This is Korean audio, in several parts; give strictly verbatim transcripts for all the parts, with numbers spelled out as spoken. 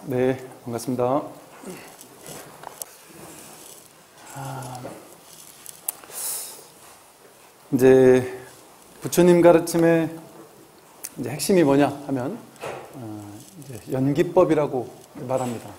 네, 반갑습니다. 아, 이제 부처님 가르침의 이제 핵심이 뭐냐 하면 어, 이제 연기법이라고 말합니다.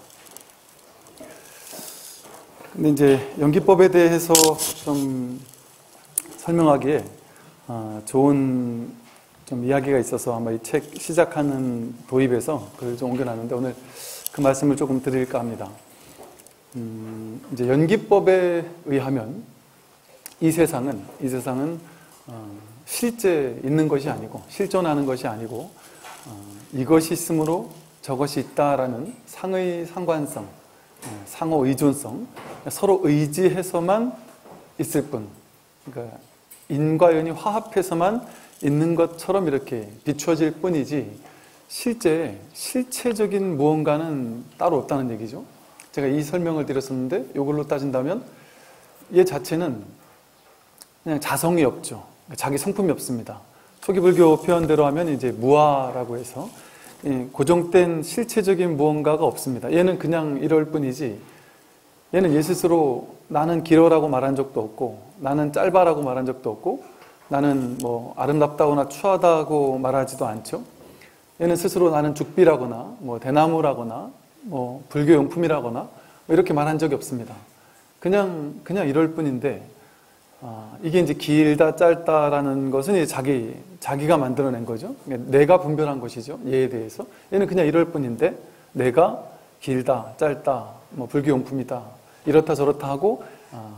근데 이제 연기법에 대해서 좀 설명하기에 어, 좋은 좀 이야기가 있어서 아마 이 책 시작하는 도입에서 그걸 좀 옮겨놨는데 오늘 그 말씀을 조금 드릴까 합니다. 음, 이제 연기법에 의하면 이 세상은 이 세상은 어, 실제 있는 것이 아니고 실존하는 것이 아니고 어, 이것이 있으므로 저것이 있다라는 상의 상관성, 어, 상호 의존성, 서로 의지해서만 있을 뿐, 그러니까 인과 연이 화합해서만 있는 것처럼 이렇게 비춰질 뿐이지 실제 실체적인 무언가는 따로 없다는 얘기죠. 제가 이 설명을 드렸었는데 이걸로 따진다면 얘 자체는 그냥 자성이 없죠. 자기 성품이 없습니다. 초기 불교 표현대로 하면 이제 무아라고 해서 고정된 실체적인 무언가가 없습니다. 얘는 그냥 이럴 뿐이지 얘는 얘 스스로 나는 길어라고 말한 적도 없고 나는 짧아라고 말한 적도 없고 나는 뭐 아름답다거나 추하다고 말하지도 않죠. 얘는 스스로 나는 죽비라거나 뭐 대나무라거나 뭐 불교용품이라거나 뭐 이렇게 말한 적이 없습니다. 그냥 그냥 이럴 뿐인데 아, 이게 이제 길다 짧다라는 것은 이제 자기 자기가 만들어낸 거죠. 내가 분별한 것이죠. 얘에 대해서 얘는 그냥 이럴 뿐인데 내가 길다 짧다 뭐 불교용품이다 이렇다 저렇다 하고 아,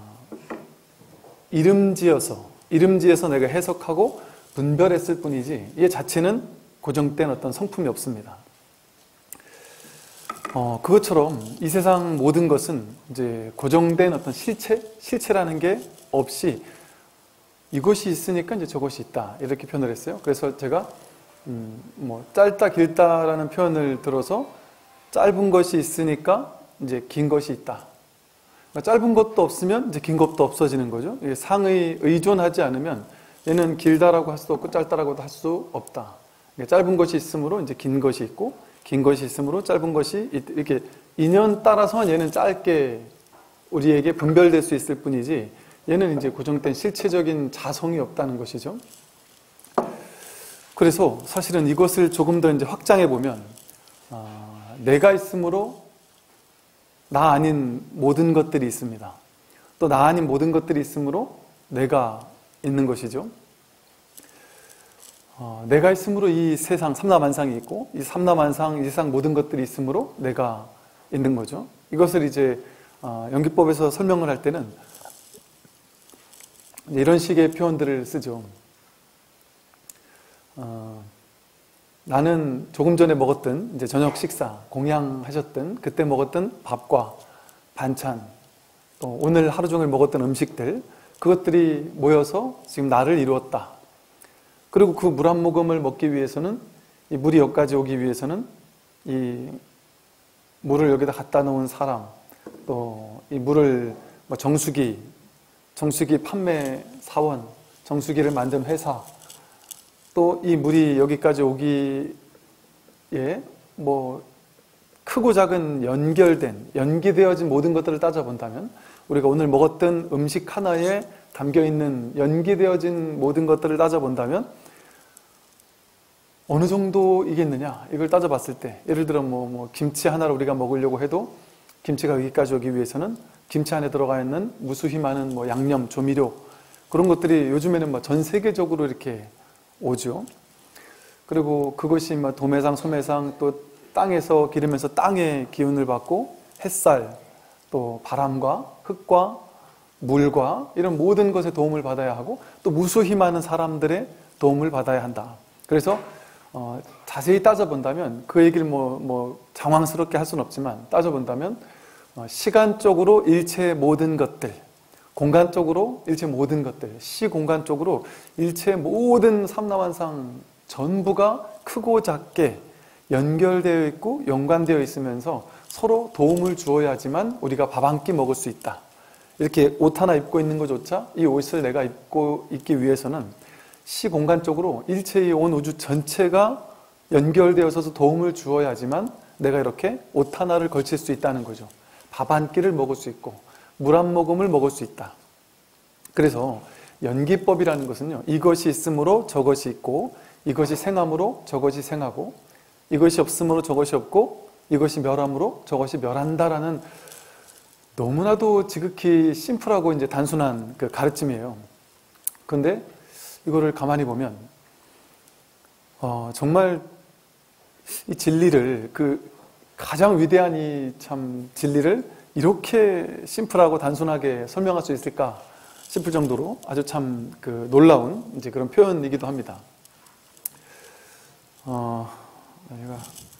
이름지어서 이름지어서 내가 해석하고 분별했을 뿐이지 얘 자체는 고정된 어떤 성품이 없습니다. 어, 그것처럼 이 세상 모든 것은 이제 고정된 어떤 실체, 실체라는 게 없이 이것이 있으니까 이제 저것이 있다 이렇게 표현을 했어요. 그래서 제가 음, 뭐 짧다 길다라는 표현을 들어서 짧은 것이 있으니까 이제 긴 것이 있다. 짧은 것도 없으면 이제 긴 것도 없어지는 거죠. 상의 의존하지 않으면 얘는 길다라고 할 수도 없고 짧다라고도 할 수 없다. 짧은 것이 있으므로 이제 긴 것이 있고 긴 것이 있으므로 짧은 것이 이렇게 인연 따라서 얘는 짧게 우리에게 분별될 수 있을 뿐이지 얘는 이제 고정된 실체적인 자성이 없다는 것이죠. 그래서 사실은 이것을 조금 더 이제 확장해 보면 어, 내가 있으므로 나 아닌 모든 것들이 있습니다. 또 나 아닌 모든 것들이 있으므로 내가 있는 것이죠. 어, 내가 있으므로 이 세상 삼라만상이 있고 이 삼라만상, 이 세상 모든 것들이 있으므로 내가 있는 거죠. 이것을 이제 어, 연기법에서 설명을 할 때는 이런 식의 표현들을 쓰죠. 어, 나는 조금 전에 먹었던 이제 저녁 식사, 공양하셨던 그때 먹었던 밥과 반찬, 또 오늘 하루 종일 먹었던 음식들, 그것들이 모여서 지금 나를 이루었다. 그리고 그 물 한 모금을 먹기 위해서는 이 물이 여기까지 오기 위해서는 이 물을 여기다 갖다 놓은 사람, 또 이 물을 뭐 정수기, 정수기 판매 사원, 정수기를 만든 회사, 또 이 물이 여기까지 오기에 뭐 크고 작은 연결된, 연기되어진 모든 것들을 따져본다면 우리가 오늘 먹었던 음식 하나에 담겨있는 연기되어진 모든 것들을 따져본다면 어느 정도이겠느냐 이걸 따져봤을 때 예를 들어 뭐, 뭐 김치 하나를 우리가 먹으려고 해도 김치가 여기까지 오기 위해서는 김치 안에 들어가 있는 무수히 많은 뭐 양념, 조미료 그런 것들이 요즘에는 뭐 전 세계적으로 이렇게 오죠. 그리고 그것이 뭐 도매상, 소매상 또 땅에서 기르면서 땅의 기운을 받고 햇살, 또 바람과 흙과 물과 이런 모든 것에 도움을 받아야 하고 또 무수히 많은 사람들의 도움을 받아야 한다. 그래서 어, 자세히 따져본다면 그 얘기를 뭐, 뭐 장황스럽게 할 수는 없지만 따져본다면 어, 시간적으로 일체의 모든 것들, 공간적으로 일체 모든 것들, 시공간적으로 일체 모든 삼라만상 전부가 크고 작게 연결되어 있고 연관되어 있으면서 서로 도움을 주어야지만 우리가 밥 한 끼 먹을 수 있다. 이렇게 옷 하나 입고 있는 것조차 이 옷을 내가 입고 있기 위해서는 시공간적으로 일체의 온 우주 전체가 연결되어서 도움을 주어야지만 내가 이렇게 옷 하나를 걸칠 수 있다는 거죠. 밥 한 끼를 먹을 수 있고 물 한 모금을 먹을 수 있다. 그래서 연기법이라는 것은요, 이것이 있으므로 저것이 있고, 이것이 생함으로 저것이 생하고, 이것이 없으므로 저것이 없고, 이것이 멸함으로 저것이 멸한다라는 너무나도 지극히 심플하고 이제 단순한 그 가르침이에요. 그런데 이거를 가만히 보면 어, 정말 이 진리를, 그 가장 위대한 이 참 진리를 이렇게 심플하고 단순하게 설명할 수 있을까 싶을 정도로 아주 참 그 놀라운 이제 그런 표현이기도 합니다. 어, 제가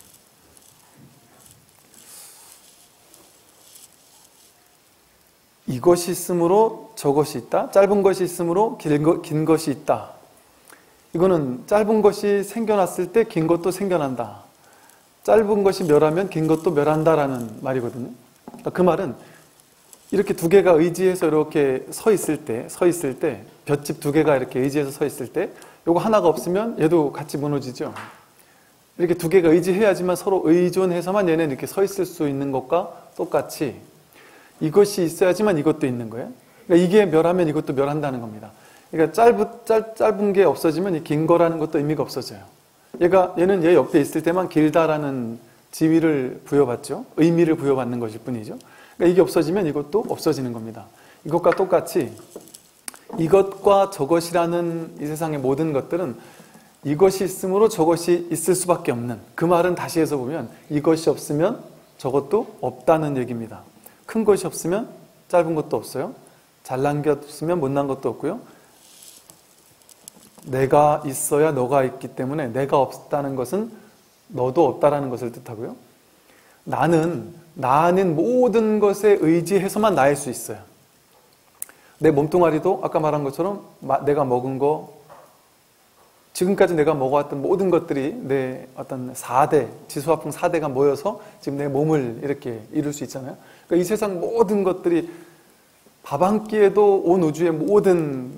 이것이 있으므로 저것이 있다. 짧은 것이 있으므로 긴, 거, 긴 것이 있다. 이거는 짧은 것이 생겨났을 때 긴 것도 생겨난다. 짧은 것이 멸하면 긴 것도 멸한다라는 말이거든요. 그러니까 그 말은 이렇게 두 개가 의지해서 이렇게 서 있을 때, 서 있을 때, 볏짚 두 개가 이렇게 의지해서 서 있을 때, 요거 하나가 없으면 얘도 같이 무너지죠. 이렇게 두 개가 의지해야지만 서로 의존해서만 얘는 이렇게 서 있을 수 있는 것과 똑같이 이것이 있어야지만 이것도 있는 거예요. 그러니까 이게 멸하면 이것도 멸한다는 겁니다. 그러니까 짧은, 짧, 짧은 게 없어지면 이 긴 거라는 것도 의미가 없어져요. 얘가, 얘는 얘 옆에 있을 때만 길다라는 지위를 부여받죠. 의미를 부여받는 것일 뿐이죠. 그러니까 이게 없어지면 이것도 없어지는 겁니다. 이것과 똑같이 이것과 저것이라는 이 세상의 모든 것들은 이것이 있으므로 저것이 있을 수밖에 없는, 그 말은 다시 해서 보면 이것이 없으면 저것도 없다는 얘기입니다. 큰 것이 없으면 짧은 것도 없어요. 잘난 게 없으면 못난 것도 없고요. 내가 있어야 너가 있기 때문에 내가 없다는 것은 너도 없다라는 것을 뜻하고요. 나는 나는 모든 것에 의지해서만 나일 수 있어요. 내 몸뚱아리도 아까 말한 것처럼 내가 먹은 거, 지금까지 내가 먹어왔던 모든 것들이 내 어떤 사 대, 지수화풍 사 대가 모여서 지금 내 몸을 이렇게 이룰 수 있잖아요. 그러니까 이 세상 모든 것들이 밥 한 끼에도 온 우주의 모든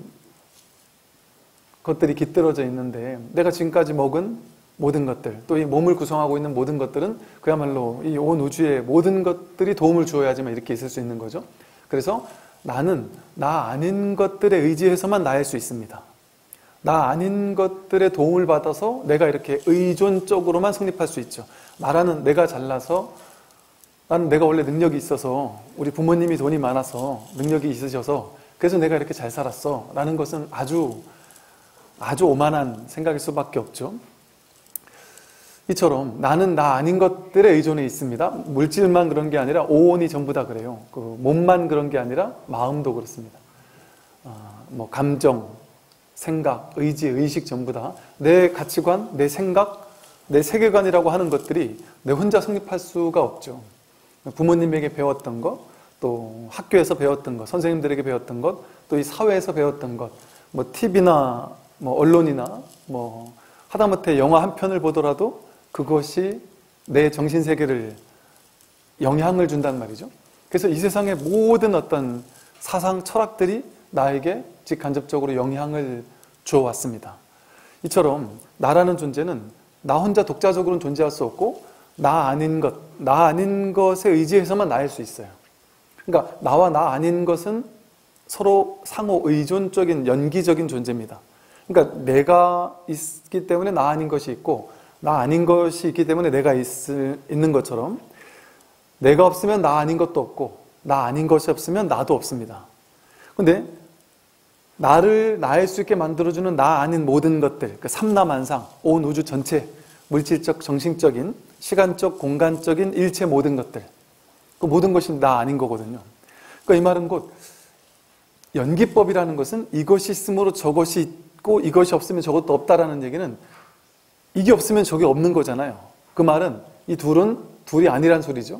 것들이 깃들어져 있는데, 내가 지금까지 먹은 모든 것들, 또 이 몸을 구성하고 있는 모든 것들은 그야말로 이 온 우주의 모든 것들이 도움을 주어야지만 이렇게 있을 수 있는 거죠. 그래서 나는 나 아닌 것들에 의지해서만 나일 수 있습니다. 나 아닌 것들의 도움을 받아서 내가 이렇게 의존적으로만 성립할 수 있죠. 나라는 내가 잘나서, 나는 내가 원래 능력이 있어서, 우리 부모님이 돈이 많아서 능력이 있으셔서 그래서 내가 이렇게 잘 살았어 라는 것은 아주 아주 오만한 생각일 수밖에 없죠. 이처럼 나는 나 아닌 것들에 의존해 있습니다. 물질만 그런 게 아니라 오온이 전부 다 그래요. 그 몸만 그런 게 아니라 마음도 그렇습니다. 어, 뭐 감정, 생각, 의지, 의식 전부 다 내 가치관, 내 생각, 내 세계관이라고 하는 것들이 내 혼자 성립할 수가 없죠. 부모님에게 배웠던 것, 또 학교에서 배웠던 것, 선생님들에게 배웠던 것, 또 이 사회에서 배웠던 것, 뭐 티비나 뭐 언론이나 뭐 하다못해 영화 한 편을 보더라도 그것이 내 정신세계를 영향을 준단 말이죠. 그래서 이 세상의 모든 어떤 사상, 철학들이 나에게 직간접적으로 영향을 주어왔습니다. 이처럼 나라는 존재는 나 혼자 독자적으로는 존재할 수 없고 나 아닌 것, 나 아닌 것에 의지해서만 나일 수 있어요. 그러니까 나와 나 아닌 것은 서로 상호 의존적인 연기적인 존재입니다. 그러니까 내가 있기 때문에 나 아닌 것이 있고 나 아닌 것이 있기 때문에 내가 있을, 있는 것처럼 내가 없으면 나 아닌 것도 없고 나 아닌 것이 없으면 나도 없습니다. 근데 나를 나일 수 있게 만들어주는 나 아닌 모든 것들, 그 삼라만상, 온 우주 전체, 물질적, 정신적인, 시간적, 공간적인 일체 모든 것들, 그 모든 것이 나 아닌 거거든요. 그러니까 이 말은 곧 연기법이라는 것은 이것이 있으므로 저것이 있고 이것이 없으면 저것도 없다라는 얘기는 이게 없으면 저게 없는 거잖아요. 그 말은 이 둘은 둘이 아니란 소리죠.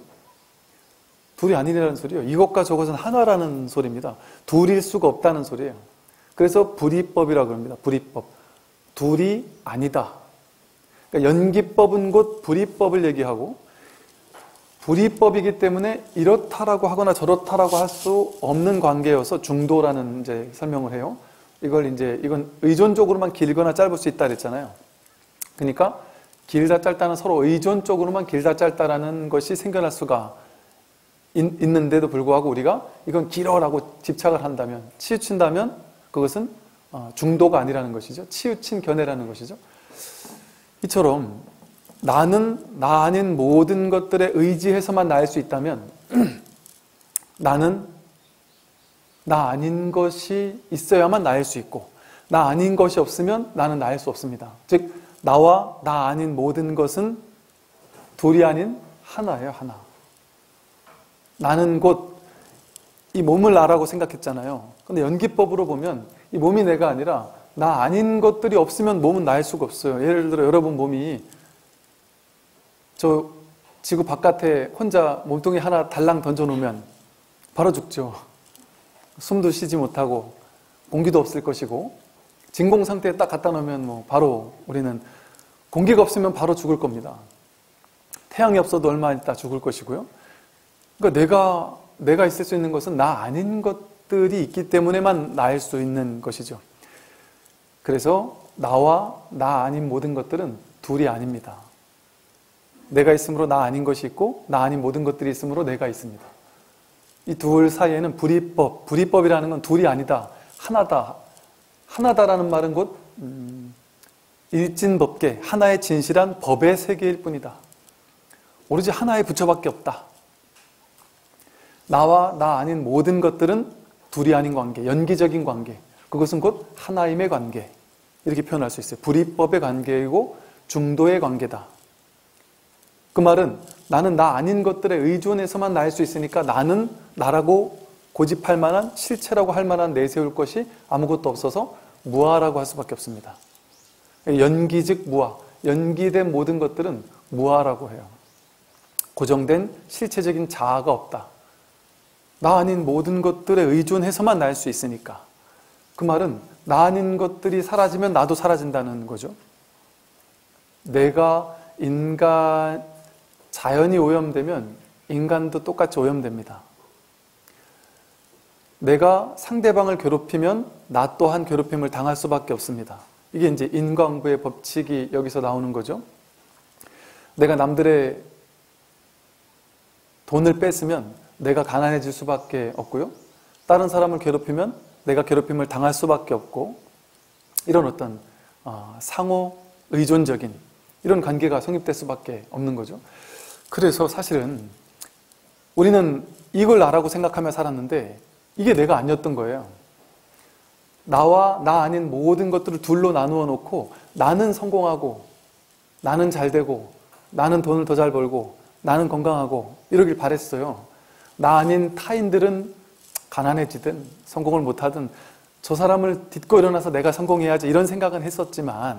둘이 아니라는 소리예요. 이것과 저것은 하나라는 소리입니다. 둘일 수가 없다는 소리예요. 그래서 불이법이라고 합니다. 불이법. 둘이 아니다. 그러니까 연기법은 곧 불이법을 얘기하고 불이법이기 때문에 이렇다라고 하거나 저렇다라고 할 수 없는 관계여서 중도라는 이제 설명을 해요. 이걸 이제 이건 의존적으로만 길거나 짧을 수 있다 그랬잖아요. 그러니까 길다 짧다는 서로 의존적으로만 길다 짧다라는 것이 생겨날 수가 있, 있는데도 불구하고 우리가 이건 길어라고 집착을 한다면, 치우친다면 그것은 중도가 아니라는 것이죠. 치우친 견해라는 것이죠. 이처럼 나는 나 아닌 모든 것들에 의지해서만 나일 수 있다면 나는 나 아닌 것이 있어야만 나일 수 있고, 나 아닌 것이 없으면 나는 나일 수 없습니다. 즉 나와 나 아닌 모든 것은 둘이 아닌 하나예요. 하나. 나는 곧 이 몸을 나라고 생각했잖아요. 근데 연기법으로 보면 이 몸이 내가 아니라 나 아닌 것들이 없으면 몸은 나일 수가 없어요. 예를 들어 여러분 몸이 저 지구 바깥에 혼자 몸뚱이 하나 달랑 던져놓으면 바로 죽죠. 숨도 쉬지 못하고 공기도 없을 것이고, 진공 상태에 딱 갖다 놓으면 뭐 바로 우리는 공기가 없으면 바로 죽을 겁니다. 태양이 없어도 얼마 있다 죽을 것이고요. 그러니까 내가 내가 있을 수 있는 것은 나 아닌 것들이 있기 때문에만 나일 수 있는 것이죠. 그래서 나와 나 아닌 모든 것들은 둘이 아닙니다. 내가 있으므로 나 아닌 것이 있고 나 아닌 모든 것들이 있으므로 내가 있습니다. 이 둘 사이에는 불이법, 불이법이라는 건 둘이 아니다, 하나다. 하나다라는 말은 곧 음, 일진법계, 하나의 진실한 법의 세계일 뿐이다. 오로지 하나의 부처밖에 없다. 나와 나 아닌 모든 것들은 둘이 아닌 관계, 연기적인 관계, 그것은 곧 하나임의 관계, 이렇게 표현할 수 있어요. 불이법의 관계이고 중도의 관계다. 그 말은 나는 나 아닌 것들에 의존해서만 나일 수 있으니까 나는 나라고 고집할 만한, 실체라고 할 만한 내세울 것이 아무것도 없어서 무아라고 할 수밖에 없습니다. 연기 즉 무아, 연기된 모든 것들은 무아라고 해요. 고정된 실체적인 자아가 없다. 나 아닌 모든 것들에 의존해서만 날 수 있으니까. 그 말은 나 아닌 것들이 사라지면 나도 사라진다는 거죠. 내가 인간, 자연이 오염되면 인간도 똑같이 오염됩니다. 내가 상대방을 괴롭히면 나 또한 괴롭힘을 당할 수밖에 없습니다. 이게 이제 인과응보의 법칙이 여기서 나오는 거죠. 내가 남들의 돈을 뺏으면 내가 가난해질 수밖에 없고요. 다른 사람을 괴롭히면 내가 괴롭힘을 당할 수밖에 없고, 이런 어떤 상호 의존적인 이런 관계가 성립될 수밖에 없는 거죠. 그래서 사실은 우리는 이걸 나라고 생각하며 살았는데 이게 내가 아니었던 거예요. 나와 나 아닌 모든 것들을 둘로 나누어 놓고 나는 성공하고 나는 잘 되고 나는 돈을 더 잘 벌고 나는 건강하고 이러길 바랬어요. 나 아닌 타인들은 가난해지든 성공을 못하든 저 사람을 딛고 일어나서 내가 성공해야지 이런 생각은 했었지만,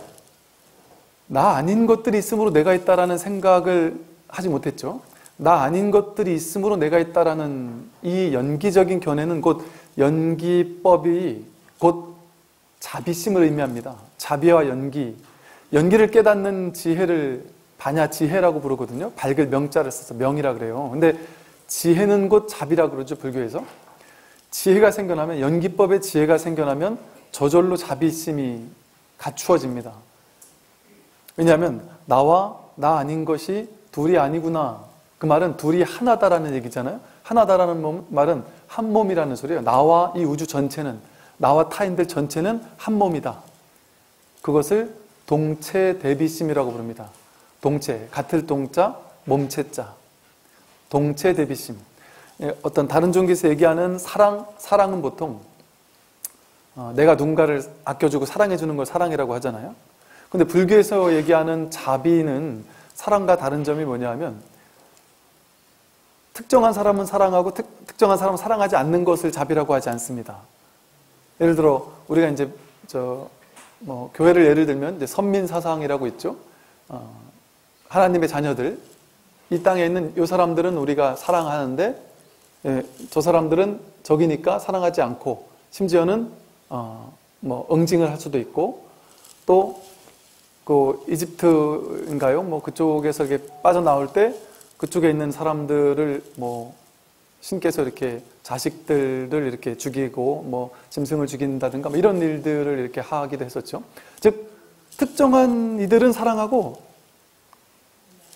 나 아닌 것들이 있으므로 내가 있다라는 생각을 하지 못했죠. 나 아닌 것들이 있으므로 내가 있다라는 이 연기적인 견해는 곧 연기법이 곧 자비심을 의미합니다. 자비와 연기, 연기를 깨닫는 지혜를 반야 지혜라고 부르거든요. 밝을 명자를 써서 명이라 그래요. 근데 지혜는 곧 자비라 그러죠, 불교에서. 지혜가 생겨나면, 연기법의 지혜가 생겨나면 저절로 자비심이 갖추어집니다. 왜냐하면 나와 나 아닌 것이 둘이 아니구나. 그 말은 둘이 하나다라는 얘기잖아요. 하나다라는 말은 한 몸이라는 소리예요. 나와 이 우주 전체는, 나와 타인들 전체는 한 몸이다. 그것을 동체 대비심이라고 부릅니다. 동체, 같을 동자, 몸체자. 동체 대비심. 어떤 다른 종교에서 얘기하는 사랑, 사랑은 보통 어, 내가 누군가를 아껴주고 사랑해주는 걸 사랑이라고 하잖아요. 근데 불교에서 얘기하는 자비는 사랑과 다른 점이 뭐냐 하면, 특정한 사람은 사랑하고 특, 특정한 사람은 사랑하지 않는 것을 자비라고 하지 않습니다. 예를 들어 우리가 이제 저 뭐 교회를 예를 들면 이제 선민사상이라고 있죠. 어, 하나님의 자녀들, 이 땅에 있는 이 사람들은 우리가 사랑하는데 예, 저 사람들은 적이니까 사랑하지 않고, 심지어는 어, 뭐 응징을 할 수도 있고, 또 그 이집트인가요? 뭐 그쪽에서 이렇게 빠져나올 때 그쪽에 있는 사람들을 뭐 신께서 이렇게 자식들을 이렇게 죽이고 뭐 짐승을 죽인다든가 뭐 이런 일들을 이렇게 하기도 했었죠. 즉 특정한 이들은 사랑하고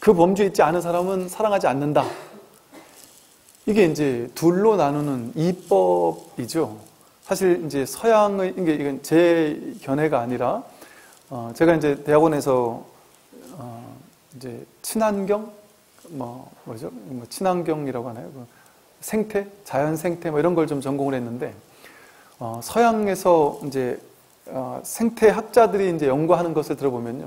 그 범주에 있지 않은 사람은 사랑하지 않는다. 이게 이제 둘로 나누는 이법이죠. 사실 이제 서양의, 이게 이건 제 견해가 아니라, 어, 제가 이제 대학원에서, 어, 이제 친환경? 뭐, 뭐죠? 뭐 친환경이라고 하나요? 생태? 자연 생태? 뭐 이런 걸 좀 전공을 했는데, 어, 서양에서 이제, 어, 생태학자들이 이제 연구하는 것을 들어보면요.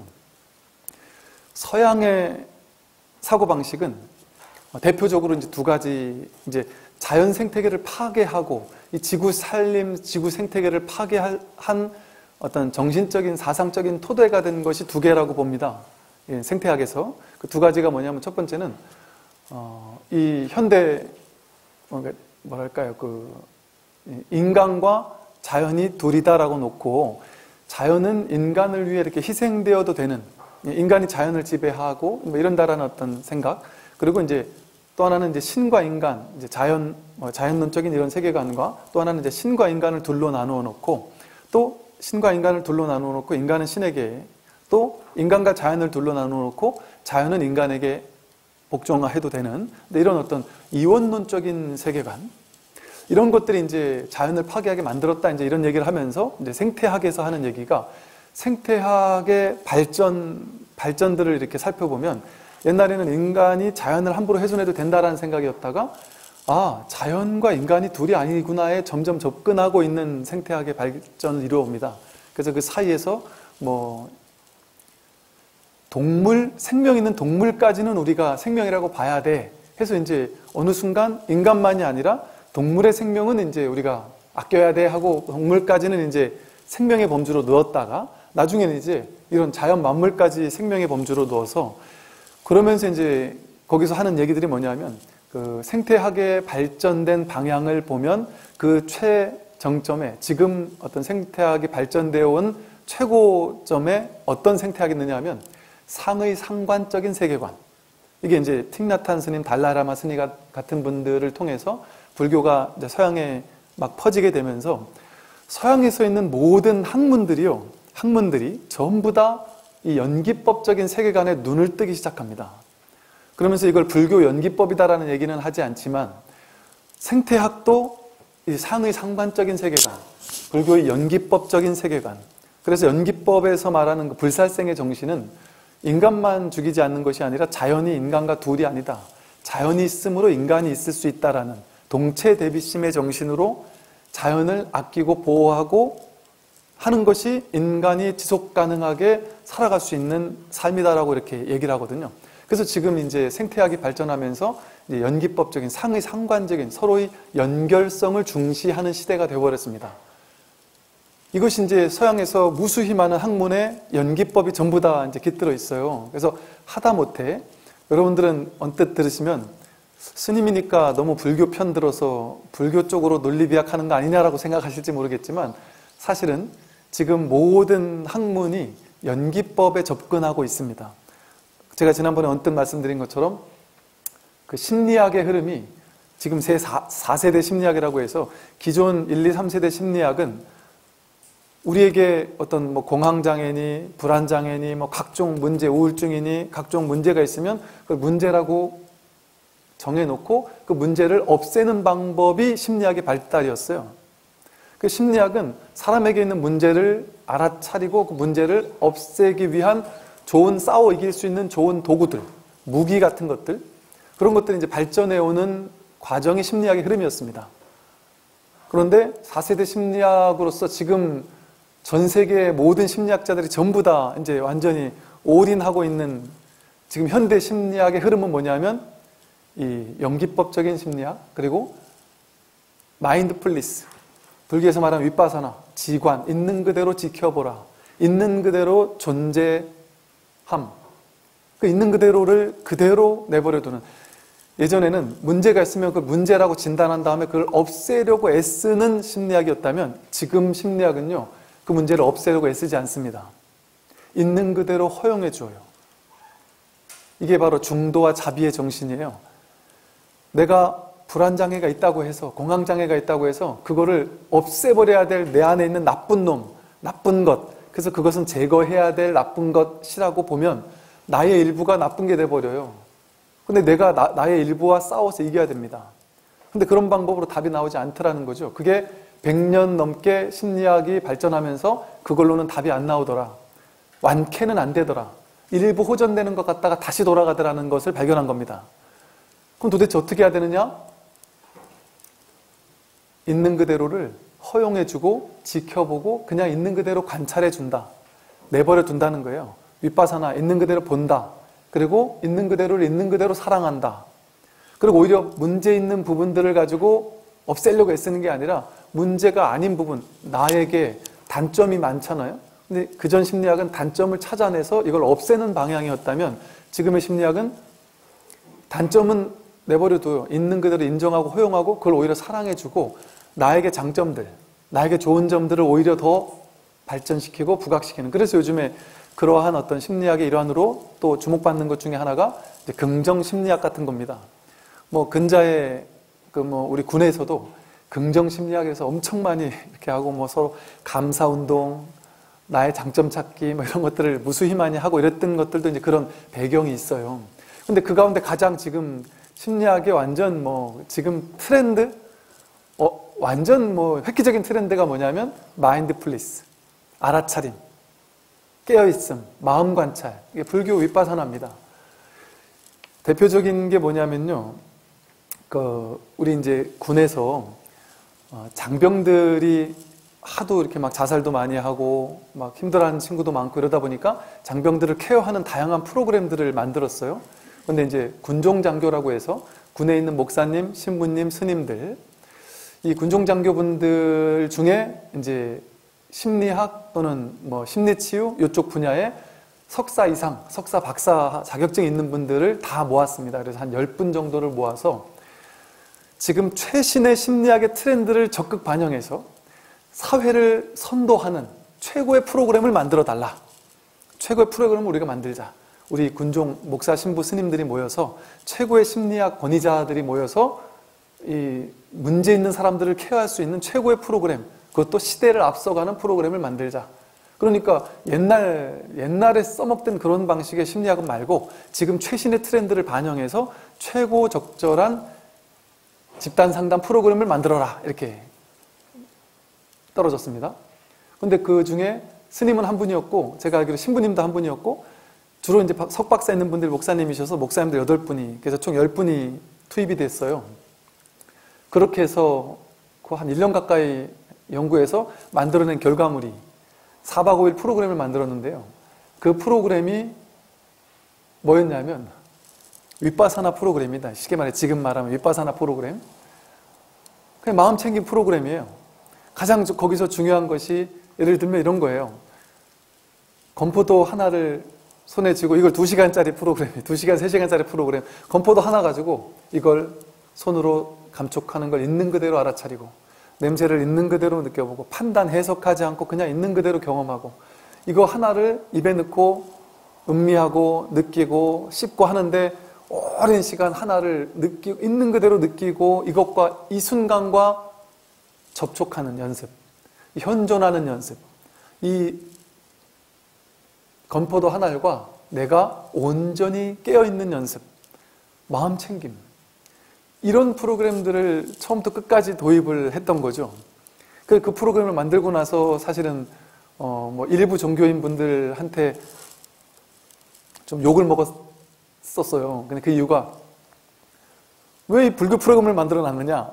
서양의 사고방식은 대표적으로 이제 두 가지, 이제 자연 생태계를 파괴하고 이 지구 살림, 지구 생태계를 파괴한 어떤 정신적인, 사상적인 토대가 된 것이 두 개라고 봅니다. 예, 생태학에서. 그 두 가지가 뭐냐면 첫 번째는, 어, 이 현대, 뭐랄까요, 그, 인간과 자연이 둘이다라고 놓고 자연은 인간을 위해 이렇게 희생되어도 되는, 인간이 자연을 지배하고 뭐 이런다라는 어떤 생각. 그리고 이제 또 하나는 이제 신과 인간, 이제 자연, 뭐 자연론적인 이런 세계관과 또 하나는 이제 신과 인간을 둘로 나누어 놓고 또 신과 인간을 둘로 나누어 놓고 인간은 신에게 또 인간과 자연을 둘로 나누어 놓고 자연은 인간에게 복종해도 되는 이런 어떤 이원론적인 세계관. 이런 것들이 이제 자연을 파괴하게 만들었다. 이제 이런 얘기를 하면서 이제 생태학에서 하는 얘기가 생태학의 발전, 발전들을 이렇게 살펴보면 옛날에는 인간이 자연을 함부로 훼손해도 된다라는 생각이었다가 아, 자연과 인간이 둘이 아니구나에 점점 접근하고 있는 생태학의 발전을 이루어옵니다. 그래서 그 사이에서 뭐 동물, 생명 있는 동물까지는 우리가 생명이라고 봐야 돼 해서 이제 어느 순간 인간만이 아니라 동물의 생명은 이제 우리가 아껴야 돼 하고 동물까지는 이제 생명의 범주로 넣었다가 나중에는 이제 이런 자연 만물까지 생명의 범주로 넣어서 그러면서 이제 거기서 하는 얘기들이 뭐냐면 그 생태학의 발전된 방향을 보면 그 최정점에 지금 어떤 생태학이 발전되어 온 최고점에 어떤 생태학이 있느냐 하면 상의 상관적인 세계관. 이게 이제 틱나탄 스님, 달라라마 스님 같은 분들을 통해서 불교가 이제 서양에 막 퍼지게 되면서 서양에서 있는 모든 학문들이요, 학문들이 전부 다 이 연기법적인 세계관에 눈을 뜨기 시작합니다. 그러면서 이걸 불교 연기법이다라는 얘기는 하지 않지만 생태학도 이 상의 상관적인 세계관, 불교의 연기법적인 세계관. 그래서 연기법에서 말하는 그 불살생의 정신은 인간만 죽이지 않는 것이 아니라 자연이 인간과 둘이 아니다. 자연이 있으므로 인간이 있을 수 있다라는 동체 대비심의 정신으로 자연을 아끼고 보호하고 하는 것이 인간이 지속 가능하게 살아갈 수 있는 삶이다라고 이렇게 얘기를 하거든요. 그래서 지금 이제 생태학이 발전하면서 이제 연기법적인 상의 상관적인 서로의 연결성을 중시하는 시대가 되어버렸습니다. 이것이 이제 서양에서 무수히 많은 학문에 연기법이 전부 다 이제 깃들어 있어요. 그래서 하다못해 여러분들은 언뜻 들으시면 스님이니까 너무 불교 편 들어서 불교 쪽으로 논리비약하는 거 아니냐라고 생각하실지 모르겠지만 사실은 지금 모든 학문이 연기법에 접근하고 있습니다. 제가 지난번에 언뜻 말씀드린 것처럼 그 심리학의 흐름이 지금 새 사 세대 심리학이라고 해서 기존 일, 이, 삼 세대 심리학은 우리에게 어떤 뭐 공황장애니 불안장애니 뭐 각종 문제, 우울증이니 각종 문제가 있으면 그 문제라고 정해놓고 그 문제를 없애는 방법이 심리학의 발달이었어요. 그 심리학은 사람에게 있는 문제를 알아차리고 그 문제를 없애기 위한 좋은 싸워 이길 수 있는 좋은 도구들, 무기 같은 것들, 그런 것들이 이제 발전해오는 과정이 심리학의 흐름이었습니다. 그런데 사 세대 심리학으로서 지금 전 세계의 모든 심리학자들이 전부 다 이제 완전히 올인하고 있는 지금 현대 심리학의 흐름은 뭐냐면 이 연기법적인 심리학, 그리고 마인드풀리스, 불교에서 말하는 윗바사나, 지관, 있는 그대로 지켜보라, 있는 그대로 존재함, 그 있는 그대로를 그대로 내버려두는. 예전에는 문제가 있으면 그 문제라고 진단한 다음에 그걸 없애려고 애쓰는 심리학이었다면 지금 심리학은요, 그 문제를 없애려고 애쓰지 않습니다. 있는 그대로 허용해 줘요. 이게 바로 중도와 자비의 정신이에요. 내가 불안장애가 있다고 해서, 공황장애가 있다고 해서 그거를 없애버려야 될 내 안에 있는 나쁜 놈, 나쁜 것, 그래서 그것은 제거해야 될 나쁜 것이라고 보면 나의 일부가 나쁜 게 돼버려요. 근데 내가 나, 나의 일부와 싸워서 이겨야 됩니다. 근데 그런 방법으로 답이 나오지 않더라는 거죠. 그게 백 년 넘게 심리학이 발전하면서 그걸로는 답이 안 나오더라. 완쾌는 안 되더라. 일부 호전되는 것 같다가 다시 돌아가더라는 것을 발견한 겁니다. 그럼 도대체 어떻게 해야 되느냐? 있는 그대로를 허용해주고 지켜보고 그냥 있는 그대로 관찰해준다. 내버려 둔다는 거예요. 윗바사나 있는 그대로 본다. 그리고 있는 그대로를 있는 그대로 사랑한다. 그리고 오히려 문제 있는 부분들을 가지고 없애려고 애쓰는 게 아니라 문제가 아닌 부분, 나에게 단점이 많잖아요. 근데 그전 심리학은 단점을 찾아내서 이걸 없애는 방향이었다면 지금의 심리학은 단점은 내버려둬요. 있는 그대로 인정하고 허용하고 그걸 오히려 사랑해주고 나에게 장점들, 나에게 좋은 점들을 오히려 더 발전시키고 부각시키는. 그래서 요즘에 그러한 어떤 심리학의 일환으로 또 주목받는 것 중에 하나가 이제 긍정 심리학 같은 겁니다. 뭐 근자의 그 뭐 우리 군에서도 긍정 심리학에서 엄청 많이 이렇게 하고 뭐 서로 감사 운동, 나의 장점 찾기 뭐 이런 것들을 무수히 많이 하고 이랬던 것들도 이제 그런 배경이 있어요. 근데 그 가운데 가장 지금 심리학의 완전 뭐 지금 트렌드, 어 완전 뭐 획기적인 트렌드가 뭐냐면 마인드풀리스, 알아차림, 깨어있음, 마음 관찰. 이게 불교 윗바사나입니다. 대표적인 게 뭐냐면요. 그 우리 이제 군에서 장병들이 하도 이렇게 막 자살도 많이 하고 막 힘들어하는 친구도 많고 이러다 보니까 장병들을 케어하는 다양한 프로그램들을 만들었어요. 근데 이제 군종장교라고 해서 군에 있는 목사님, 신부님, 스님들, 이 군종장교분들 중에 이제 심리학 또는 뭐 심리치유 이쪽 분야에 석사 이상, 석사 박사 자격증이 있는 분들을 다 모았습니다. 그래서 한 열 분 정도를 모아서 지금 최신의 심리학의 트렌드를 적극 반영해서 사회를 선도하는 최고의 프로그램을 만들어 달라. 최고의 프로그램을 우리가 만들자. 우리 군종 목사, 신부, 스님들이 모여서 최고의 심리학 권위자들이 모여서 이 문제 있는 사람들을 케어할 수 있는 최고의 프로그램, 그것도 시대를 앞서가는 프로그램을 만들자. 그러니까 옛날, 옛날에 써먹던 그런 방식의 심리학은 말고 지금 최신의 트렌드를 반영해서 최고 적절한 집단 상담 프로그램을 만들어라. 이렇게 떨어졌습니다. 근데 그 중에 스님은 한 분이었고, 제가 알기로 신부님도 한 분이었고, 주로 이제 석박사 있는 분들 목사님이셔서 목사님들 여덟 분이, 그래서 총 열 분이 투입이 됐어요. 그렇게 해서 그 한 일 년 가까이 연구해서 만들어낸 결과물이 사 박 오 일 프로그램을 만들었는데요. 그 프로그램이 뭐였냐면 윗바사나 프로그램이다. 쉽게 말해 지금 말하면 윗바사나 프로그램. 그냥 마음 챙김 프로그램이에요. 가장 거기서 중요한 것이 예를 들면 이런 거예요. 건포도 하나를 손에 쥐고 이걸 두 시간짜리 프로그램이에요. 두 시간, 세 시간짜리 프로그램. 건포도 하나 가지고 이걸 손으로 감촉하는 걸 있는 그대로 알아차리고 냄새를 있는 그대로 느껴보고 판단, 해석하지 않고 그냥 있는 그대로 경험하고 이거 하나를 입에 넣고 음미하고 느끼고 씹고 하는데 오랜 시간 하나를 느끼고 있는 그대로 느끼고 이것과 이 순간과 접촉하는 연습, 현존하는 연습, 이 건포도 하나과 내가 온전히 깨어있는 연습, 마음 챙김, 이런 프로그램들을 처음부터 끝까지 도입을 했던 거죠. 그, 그 프로그램을 만들고 나서 사실은 어, 뭐 일부 종교인 분들한테 좀 욕을 먹었었어요. 근데 그 이유가 왜 이 불교 프로그램을 만들어 놨느냐?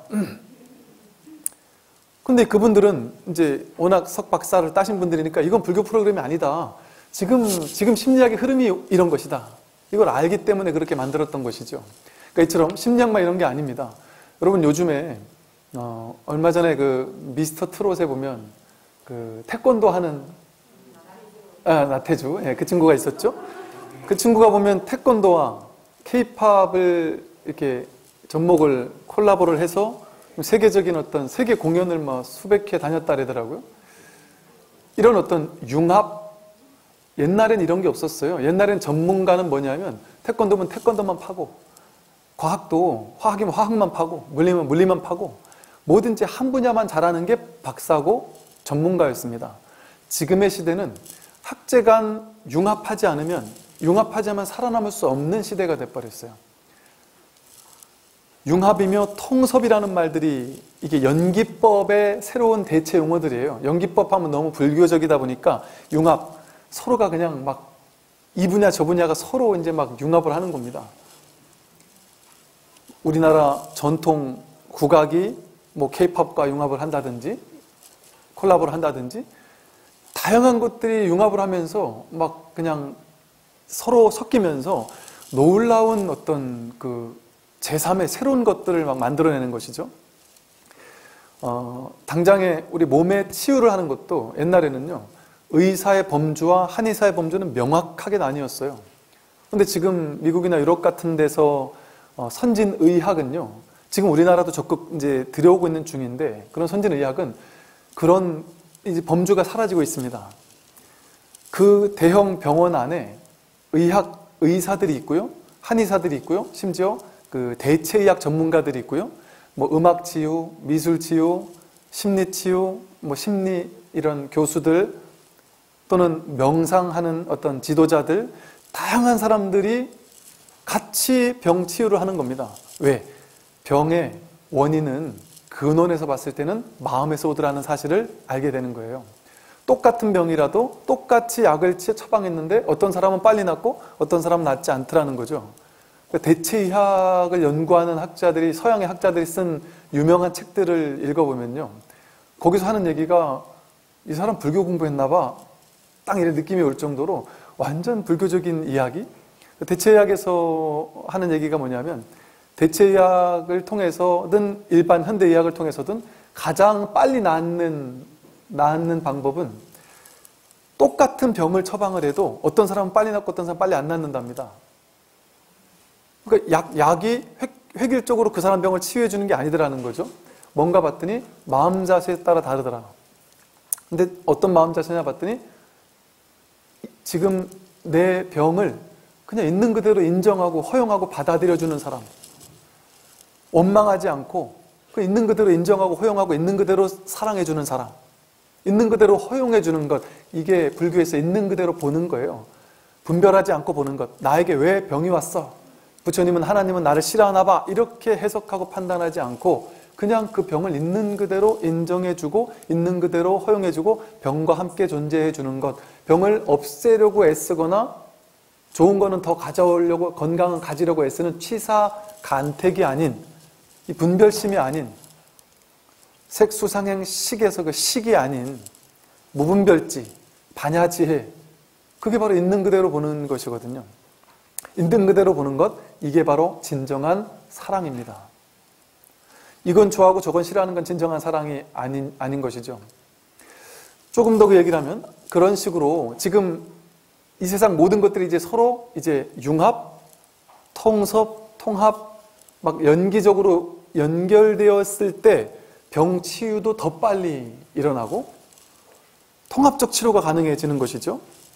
근데 그분들은 이제 워낙 석박사를 따신 분들이니까 이건 불교 프로그램이 아니다. 지금, 지금 심리학의 흐름이 이런 것이다. 이걸 알기 때문에 그렇게 만들었던 것이죠. 그러니까 이처럼 심리학만 이런 게 아닙니다. 여러분 요즘에 어, 얼마 전에 그 미스터 트롯에 보면 그 태권도 하는 아, 나태주 예, 그 친구가 있었죠. 그 친구가 보면 태권도와 케이팝을 이렇게 접목을 콜라보를 해서 세계적인 어떤 세계 공연을 막 수백 회 다녔다 그러더라고요. 이런 어떤 융합, 옛날엔 이런 게 없었어요. 옛날엔 전문가는 뭐냐면 태권도면 태권도만 파고 과학도 화학이면 화학만 파고 물리면 물리만 파고 뭐든지 한 분야만 잘하는 게 박사고 전문가였습니다. 지금의 시대는 학제 간 융합하지 않으면 융합하자면 살아남을 수 없는 시대가 돼버렸어요. 융합이며 통섭이라는 말들이 이게 연기법의 새로운 대체 용어들이에요. 연기법 하면 너무 불교적이다 보니까 융합, 서로가 그냥 막 이 분야 저 분야가 서로 이제 막 융합을 하는 겁니다. 우리나라 전통 국악이 뭐 케이팝과 융합을 한다든지 콜라보를 한다든지 다양한 것들이 융합을 하면서 막 그냥 서로 섞이면서 놀라운 어떤 그 제삼의 새로운 것들을 막 만들어내는 것이죠. 어, 당장에 우리 몸에 치유를 하는 것도 옛날에는요, 의사의 범주와 한의사의 범주는 명확하게 나뉘었어요. 근데 지금 미국이나 유럽 같은 데서 어, 선진의학은요, 지금 우리나라도 적극 이제 들여오고 있는 중인데, 그런 선진의학은 그런 이제 범주가 사라지고 있습니다. 그 대형 병원 안에 의학, 의사들이 있고요, 한의사들이 있고요, 심지어 그 대체의학 전문가들이 있고요, 뭐 음악치유, 미술치유, 심리치유, 뭐 심리 이런 교수들 또는 명상하는 어떤 지도자들, 다양한 사람들이 같이 병 치유를 하는 겁니다. 왜? 병의 원인은 근원에서 봤을 때는 마음에서 오더라는 사실을 알게 되는 거예요. 똑같은 병이라도 똑같이 약을 처방했는데 어떤 사람은 빨리 낫고 어떤 사람은 낫지 않더라는 거죠. 대체의학을 연구하는 학자들이, 서양의 학자들이 쓴 유명한 책들을 읽어보면요, 거기서 하는 얘기가 이 사람 불교 공부했나 봐, 딱 이런 느낌이 올 정도로 완전 불교적인 이야기. 대체의학에서 하는 얘기가 뭐냐면, 대체의학을 통해서든 일반 현대의학을 통해서든 가장 빨리 낫는, 낫는 방법은 똑같은 병을 처방을 해도 어떤 사람은 빨리 낫고 어떤 사람은 빨리 안 낫는답니다. 그러니까 약, 약이 획, 획일적으로 그 사람 병을 치유해 주는 게 아니더라는 거죠. 뭔가 봤더니 마음 자세에 따라 다르더라. 근데 어떤 마음 자세냐 봤더니 지금 내 병을 그냥 있는 그대로 인정하고 허용하고 받아들여주는 사람, 원망하지 않고 그 있는 그대로 인정하고 허용하고 있는 그대로 사랑해주는 사람, 있는 그대로 허용해주는 것, 이게 불교에서 있는 그대로 보는 거예요. 분별하지 않고 보는 것. 나에게 왜 병이 왔어? 부처님은, 하나님은 나를 싫어하나 봐, 이렇게 해석하고 판단하지 않고 그냥 그 병을 있는 그대로 인정해주고 있는 그대로 허용해주고 병과 함께 존재해주는 것. 병을 없애려고 애쓰거나 좋은 거는 더 가져오려고, 건강은 가지려고 애쓰는 취사, 간택이 아닌, 이 분별심이 아닌, 색수상행 식에서 그 식이 아닌 무분별지, 반야지혜, 그게 바로 있는 그대로 보는 것이거든요. 있는 그대로 보는 것, 이게 바로 진정한 사랑입니다. 이건 좋아하고 저건 싫어하는 건 진정한 사랑이 아닌, 아닌 것이죠. 조금 더 그 얘기를 하면, 그런 식으로 지금 이 세상 모든 것들이 이제 서로 이제 융합, 통섭, 통합, 막 연기적으로 연결되었을 때 병 치유도 더 빨리 일어나고 통합적 치료가 가능해지는 것이죠.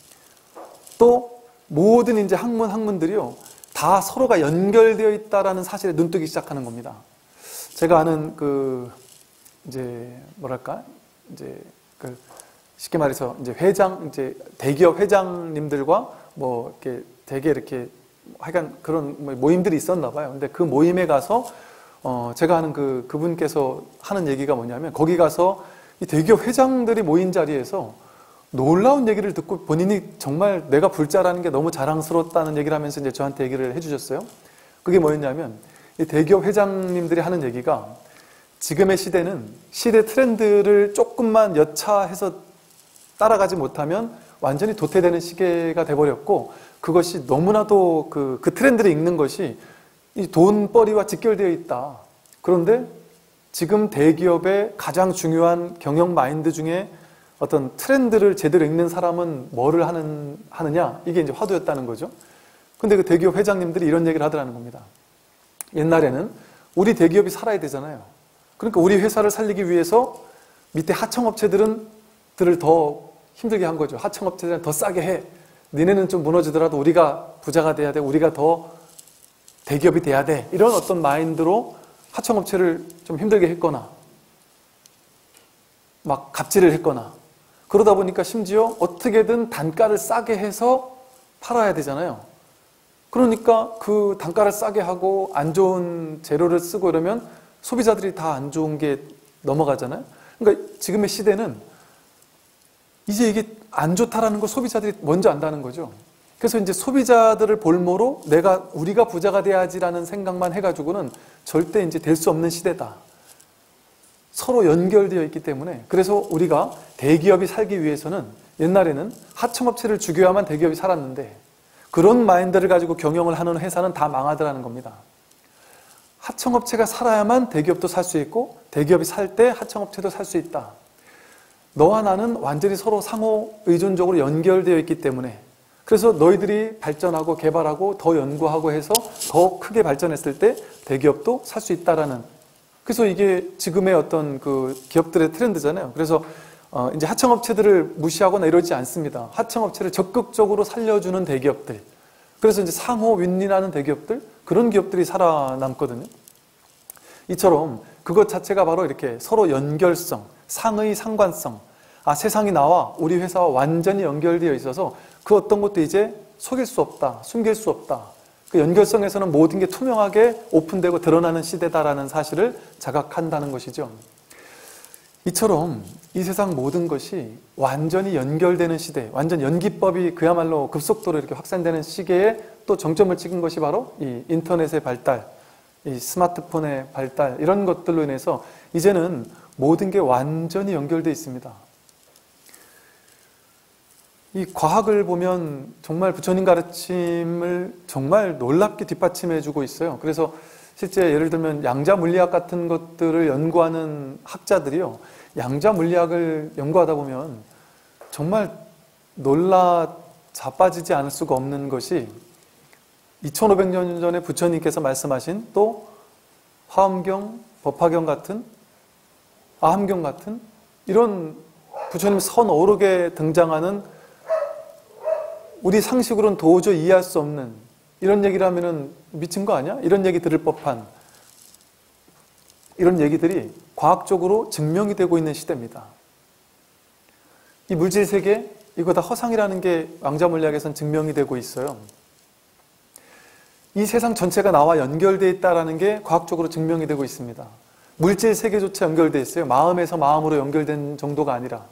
또 모든 이제 학문, 학문들이요, 다 서로가 연결되어 있다라는 사실에 눈뜨기 시작하는 겁니다. 제가 아는 그, 이제, 뭐랄까, 이제, 그, 쉽게 말해서, 이제 회장, 이제 대기업 회장님들과 뭐, 이렇게 되게 이렇게, 하여간 그런 모임들이 있었나 봐요. 근데 그 모임에 가서, 어, 제가 아는 그, 그분께서 하는 얘기가 뭐냐면, 거기 가서 이 대기업 회장들이 모인 자리에서 놀라운 얘기를 듣고 본인이 정말 내가 불자라는 게 너무 자랑스럽다는 얘기를 하면서 이제 저한테 얘기를 해주셨어요. 그게 뭐였냐면, 이 대기업 회장님들이 하는 얘기가, 지금의 시대는 시대 트렌드를 조금만 여차해서 따라가지 못하면 완전히 도태되는 시계가 돼버렸고, 그것이 너무나도 그, 그 트렌드를 읽는 것이 이 돈벌이와 직결되어 있다. 그런데 지금 대기업의 가장 중요한 경영 마인드 중에 어떤 트렌드를 제대로 읽는 사람은 뭐를 하는, 하느냐? 이게 이제 화두였다는 거죠. 근데 그 대기업 회장님들이 이런 얘기를 하더라는 겁니다. 옛날에는 우리 대기업이 살아야 되잖아요. 그러니까 우리 회사를 살리기 위해서 밑에 하청업체들은 들을 더 힘들게 한 거죠. 하청업체들은 더 싸게 해. 니네는 좀 무너지더라도 우리가 부자가 돼야 돼. 우리가 더 대기업이 돼야 돼. 이런 어떤 마인드로 하청업체를 좀 힘들게 했거나 막 갑질을 했거나, 그러다 보니까 심지어 어떻게든 단가를 싸게 해서 팔아야 되잖아요. 그러니까 그 단가를 싸게 하고 안 좋은 재료를 쓰고 이러면 소비자들이 다 안 좋은 게 넘어가잖아요. 그러니까 지금의 시대는 이제 이게 안 좋다라는 걸 소비자들이 먼저 안다는 거죠. 그래서 이제 소비자들을 볼모로 내가, 우리가 부자가 돼야지라는 생각만 해가지고는 절대 이제 될 수 없는 시대다. 서로 연결되어 있기 때문에. 그래서 우리가 대기업이 살기 위해서는 옛날에는 하청업체를 죽여야만 대기업이 살았는데 그런 마인드를 가지고 경영을 하는 회사는 다 망하더라는 겁니다. 하청업체가 살아야만 대기업도 살 수 있고 대기업이 살 때 하청업체도 살 수 있다. 너와 나는 완전히 서로 상호 의존적으로 연결되어 있기 때문에 그래서 너희들이 발전하고 개발하고 더 연구하고 해서 더 크게 발전했을 때 대기업도 살 수 있다라는, 그래서 이게 지금의 어떤 그 기업들의 트렌드잖아요. 그래서 어 이제 하청업체들을 무시하거나 이러지 않습니다. 하청업체를 적극적으로 살려주는 대기업들, 그래서 이제 상호 윈윈하는 대기업들, 그런 기업들이 살아남거든요. 이처럼 그것 자체가 바로 이렇게 서로 연결성, 상의 상관성, 아 세상이 나와 우리 회사와 완전히 연결되어 있어서 그 어떤 것도 이제 속일 수 없다, 숨길 수 없다. 그 연결성에서는 모든 게 투명하게 오픈되고 드러나는 시대다라는 사실을 자각한다는 것이죠. 이처럼 이 세상 모든 것이 완전히 연결되는 시대, 완전 연기법이 그야말로 급속도로 이렇게 확산되는 시기에 또 정점을 찍은 것이 바로 이 인터넷의 발달, 이 스마트폰의 발달, 이런 것들로 인해서 이제는 모든 게 완전히 연결되어 있습니다. 이 과학을 보면 정말 부처님 가르침을 정말 놀랍게 뒷받침해 주고 있어요. 그래서 실제 예를 들면 양자 물리학 같은 것들을 연구하는 학자들이요, 양자 물리학을 연구하다 보면 정말 놀라 자빠지지 않을 수가 없는 것이 이천오백 년 전에 부처님께서 말씀하신 또 화엄경, 법화경 같은, 아함경 같은 이런 부처님 선 어록에 등장하는 우리 상식으로는 도저히 이해할 수 없는 이런 얘기를 하면은 미친 거 아니야? 이런 얘기 들을 법한 이런 얘기들이 과학적으로 증명이 되고 있는 시대입니다. 이 물질 세계, 이거 다 허상이라는 게 양자 물리학에서는 증명이 되고 있어요. 이 세상 전체가 나와 연결되어 있다는 게 과학적으로 증명이 되고 있습니다. 물질 세계조차 연결되어 있어요. 마음에서 마음으로 연결된 정도가 아니라.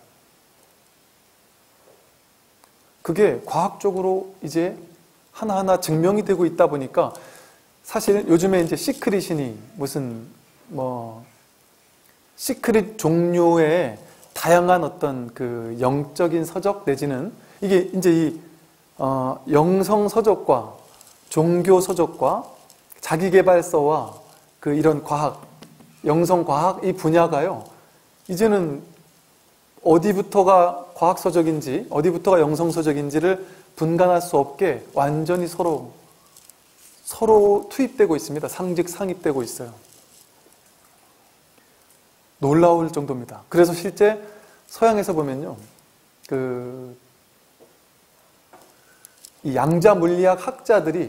그게 과학적으로 이제 하나하나 증명이 되고 있다 보니까 사실 요즘에 이제 시크릿이니 무슨 뭐 시크릿 종류의 다양한 어떤 그 영적인 서적 내지는 이게 이제 이 어 영성 서적과 종교 서적과 자기계발서와 그 이런 과학, 영성 과학 이 분야가요, 이제는 어디부터가 과학서적인지 어디부터가 영성서적인지를 분간할 수 없게 완전히 서로 서로 투입되고 있습니다. 상직 상입되고 있어요. 놀라울 정도입니다. 그래서 실제 서양에서 보면요, 그 이 양자 물리학 학자들이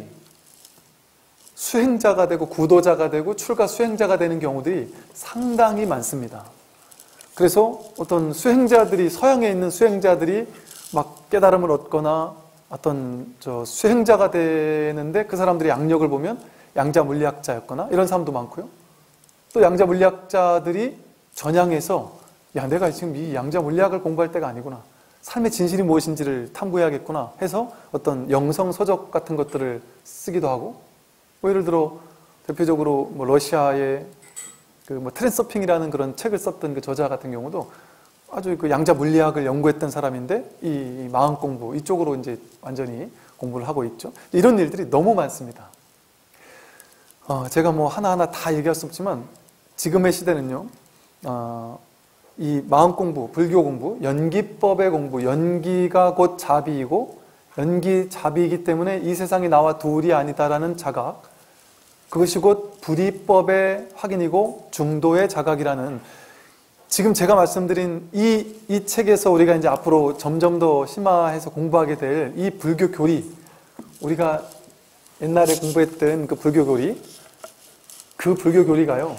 수행자가 되고 구도자가 되고 출가 수행자가 되는 경우들이 상당히 많습니다. 그래서 어떤 수행자들이, 서양에 있는 수행자들이 막 깨달음을 얻거나 어떤 저 수행자가 되는데 그 사람들의 양력을 보면 양자 물리학자였거나 이런 사람도 많고요. 또 양자 물리학자들이 전향해서 야, 내가 지금 이 양자 물리학을 공부할 때가 아니구나, 삶의 진실이 무엇인지를 탐구해야겠구나 해서 어떤 영성 서적 같은 것들을 쓰기도 하고, 뭐 예를 들어 대표적으로 뭐 러시아의 그 뭐 트랜서핑이라는 그런 책을 썼던 그 저자 같은 경우도 아주 그 양자 물리학을 연구했던 사람인데 이 마음 공부 이쪽으로 이제 완전히 공부를 하고 있죠. 이런 일들이 너무 많습니다. 어, 제가 뭐 하나하나 다 얘기할 수 없지만 지금의 시대는요, 어, 이 마음 공부, 불교 공부, 연기법의 공부, 연기가 곧 자비이고 연기 자비이기 때문에 이 세상이 나와 둘이 아니다라는 자각, 그것이 곧 불이법의 확인이고 중도의 자각이라는, 지금 제가 말씀드린 이, 이 책에서 우리가 이제 앞으로 점점 더 심화해서 공부하게 될 이 불교 교리, 우리가 옛날에 공부했던 그 불교 교리, 그 불교 교리가요,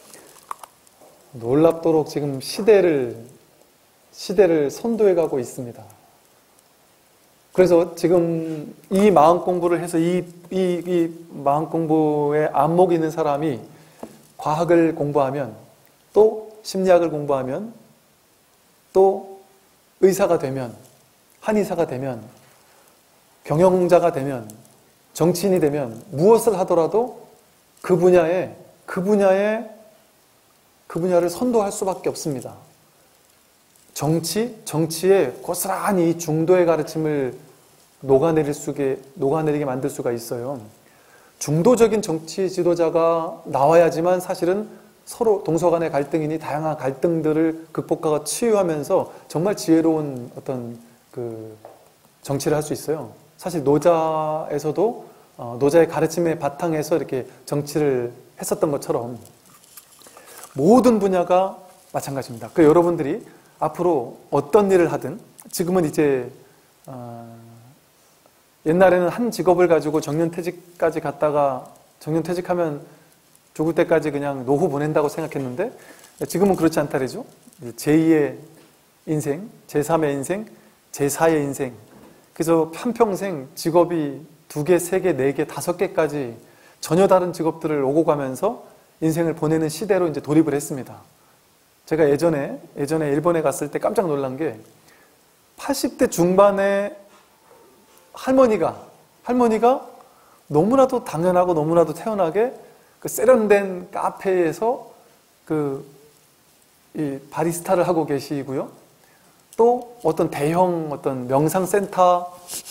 놀랍도록 지금 시대를, 시대를 선도해 가고 있습니다. 그래서 지금 이 마음 공부를 해서 이, 이, 이 마음 공부에 안목이 있는 사람이 과학을 공부하면, 또 심리학을 공부하면, 또 의사가 되면, 한의사가 되면, 경영자가 되면, 정치인이 되면 무엇을 하더라도 그 분야에, 그 분야에, 그 분야를 선도할 수밖에 없습니다. 정치, 정치에 고스란히 중도의 가르침을 녹아내릴 수게, 녹아내리게 만들 수가 있어요. 중도적인 정치 지도자가 나와야지만 사실은 서로 동서 간의 갈등이니 다양한 갈등들을 극복하고 치유하면서 정말 지혜로운 어떤 그 정치를 할 수 있어요. 사실 노자에서도 어, 노자의 가르침의 바탕에서 이렇게 정치를 했었던 것처럼 모든 분야가 마찬가지입니다. 그 여러분들이 앞으로 어떤 일을 하든, 지금은 이제 어, 옛날에는 한 직업을 가지고 정년퇴직까지 갔다가 정년퇴직하면 죽을 때까지 그냥 노후 보낸다고 생각했는데 지금은 그렇지 않다 그러죠. 제이의 인생, 제삼의 인생, 제사의 인생. 그래서 한평생 직업이 두 개, 세 개, 네 개, 다섯 개까지 전혀 다른 직업들을 오고 가면서 인생을 보내는 시대로 이제 돌입을 했습니다. 제가 예전에, 예전에 일본에 갔을 때 깜짝 놀란 게 팔십 대 중반에 할머니가, 할머니가 너무나도 당연하고 너무나도 태연하게 그 세련된 카페에서 그, 이 바리스타를 하고 계시고요. 또 어떤 대형 어떤 명상센터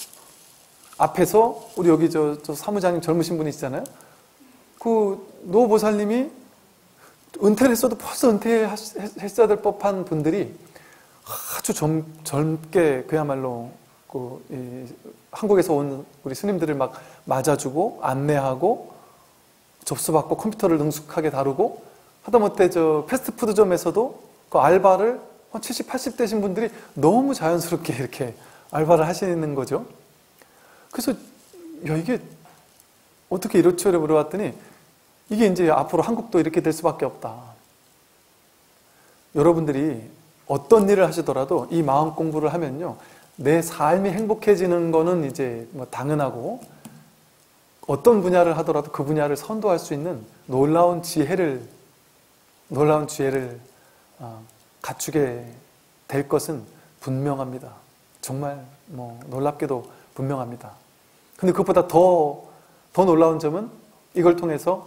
앞에서 우리 여기 저, 저 사무장님 젊으신 분이 있잖아요. 그 노보살님이 은퇴를 했어도 벌써 은퇴했어야 될 법한 분들이 아주 젊, 젊게 그야말로 그, 이, 한국에서 온 우리 스님들을 막 맞아주고 안내하고 접수받고 컴퓨터를 능숙하게 다루고 하다못해 저 패스트푸드점에서도 그 알바를 한 칠십, 팔십 되신 분들이 너무 자연스럽게 이렇게 알바를 하시는 거죠. 그래서 야 이게 어떻게 이렇죠? 라고 물어봤더니 이게 이제 앞으로 한국도 이렇게 될 수밖에 없다. 여러분들이 어떤 일을 하시더라도 이 마음 공부를 하면요, 내 삶이 행복해지는 거는 이제 뭐 당연하고, 어떤 분야를 하더라도 그 분야를 선도할 수 있는 놀라운 지혜를, 놀라운 지혜를 갖추게 될 것은 분명합니다. 정말 뭐 놀랍게도 분명합니다. 근데 그것보다 더, 더 놀라운 점은 이걸 통해서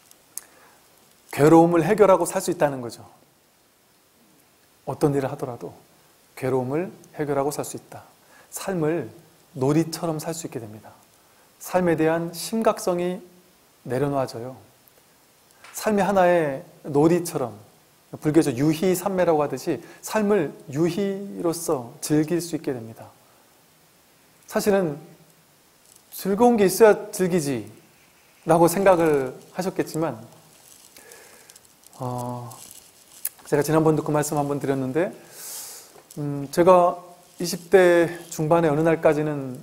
괴로움을 해결하고 살 수 있다는 거죠. 어떤 일을 하더라도 괴로움을 해결하고 살 수 있다. 삶을 놀이처럼 살 수 있게 됩니다. 삶에 대한 심각성이 내려놔져요. 삶이 하나의 놀이처럼, 불교에서 유희삼매라고 하듯이 삶을 유희로서 즐길 수 있게 됩니다. 사실은 즐거운 게 있어야 즐기지 라고 생각을 하셨겠지만 어, 제가 지난번도 그 말씀 한번 드렸는데 음, 제가 이십 대 중반의 어느 날까지는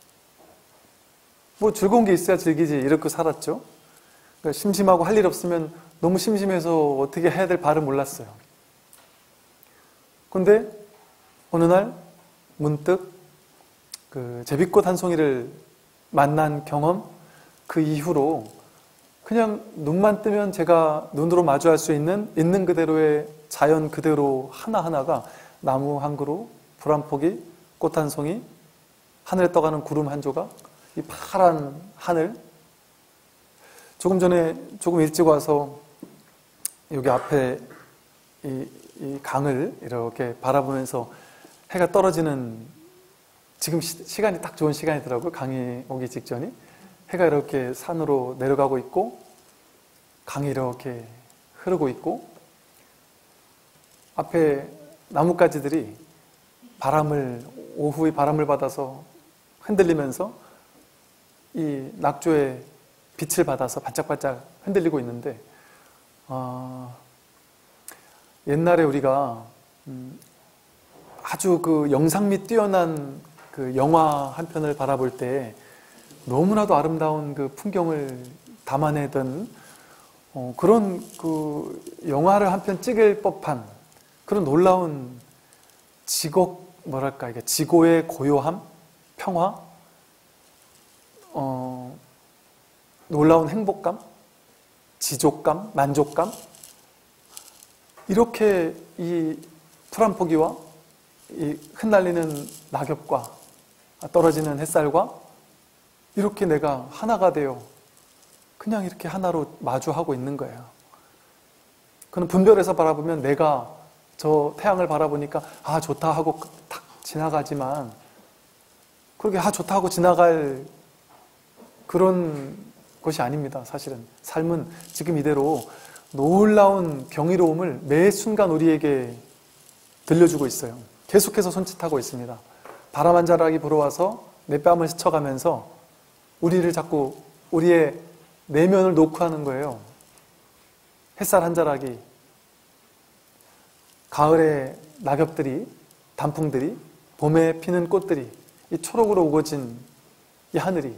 뭐 즐거운 게 있어야 즐기지 이렇게 살았죠. 그러니까 심심하고 할 일 없으면 너무 심심해서 어떻게 해야 될 바를 몰랐어요. 근데 어느 날 문득 그 제비꽃 한 송이를 만난 경험, 그 이후로 그냥 눈만 뜨면 제가 눈으로 마주할 수 있는 있는 그대로의 자연 그대로 하나하나가 나무 한 그루, 불 한 포기, 꽃 한 송이, 하늘에 떠가는 구름 한 조각, 이 파란 하늘. 조금 전에 조금 일찍 와서 여기 앞에 이, 이 강을 이렇게 바라보면서 해가 떨어지는, 지금 시, 시간이 딱 좋은 시간이더라고요. 강이 오기 직전이. 해가 이렇게 산으로 내려가고 있고 강이 이렇게 흐르고 있고 앞에 나뭇가지들이 바람을, 오후의 바람을 받아서 흔들리면서 이 낙조의 빛을 받아서 반짝반짝 흔들리고 있는데 어, 옛날에 우리가 음, 아주 그 영상미 뛰어난 그 영화 한 편을 바라볼 때 너무나도 아름다운 그 풍경을 담아내던 어, 그런 그 영화를 한 편 찍을 법한 그런 놀라운 지곡, 뭐랄까, 이게 지고의 고요함, 평화, 어, 놀라운 행복감, 지족감, 만족감, 이렇게 이 풀한 포기와 이 흩날리는 낙엽과 떨어지는 햇살과 이렇게 내가 하나가 되어 그냥 이렇게 하나로 마주하고 있는 거예요. 그는 분별해서 바라보면 내가 저 태양을 바라보니까 아 좋다 하고 탁 지나가지만 그렇게 아 좋다 하고 지나갈 그런 것이 아닙니다. 사실은 삶은 지금 이대로 놀라운 경이로움을 매 순간 우리에게 들려주고 있어요. 계속해서 손짓하고 있습니다. 바람 한 자락이 불어와서 내 뺨을 스쳐가면서 우리를 자꾸 우리의 내면을 녹화하는 거예요. 햇살 한 자락이, 가을의 낙엽들이, 단풍들이, 봄에 피는 꽃들이, 이 초록으로 우거진 이 하늘이.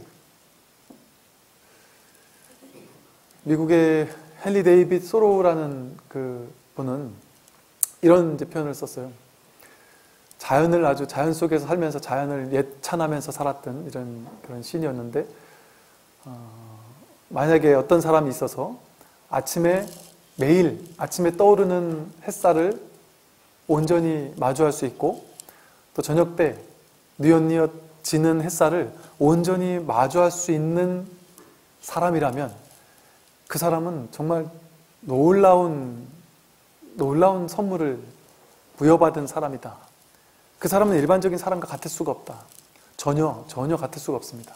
미국의 헨리 데이빗 소로우라는 그 분은 이런 이제 표현을 썼어요. 자연을 아주 자연 속에서 살면서 자연을 예찬하면서 살았던 이런 그런 시인이었는데, 어, 만약에 어떤 사람이 있어서 아침에 매일 아침에 떠오르는 햇살을 온전히 마주할 수 있고 또 저녁 때 뉘엿뉘엿 지는 햇살을 온전히 마주할 수 있는 사람이라면 그 사람은 정말 놀라운 놀라운 선물을 부여받은 사람이다. 그 사람은 일반적인 사람과 같을 수가 없다. 전혀 전혀 같을 수가 없습니다.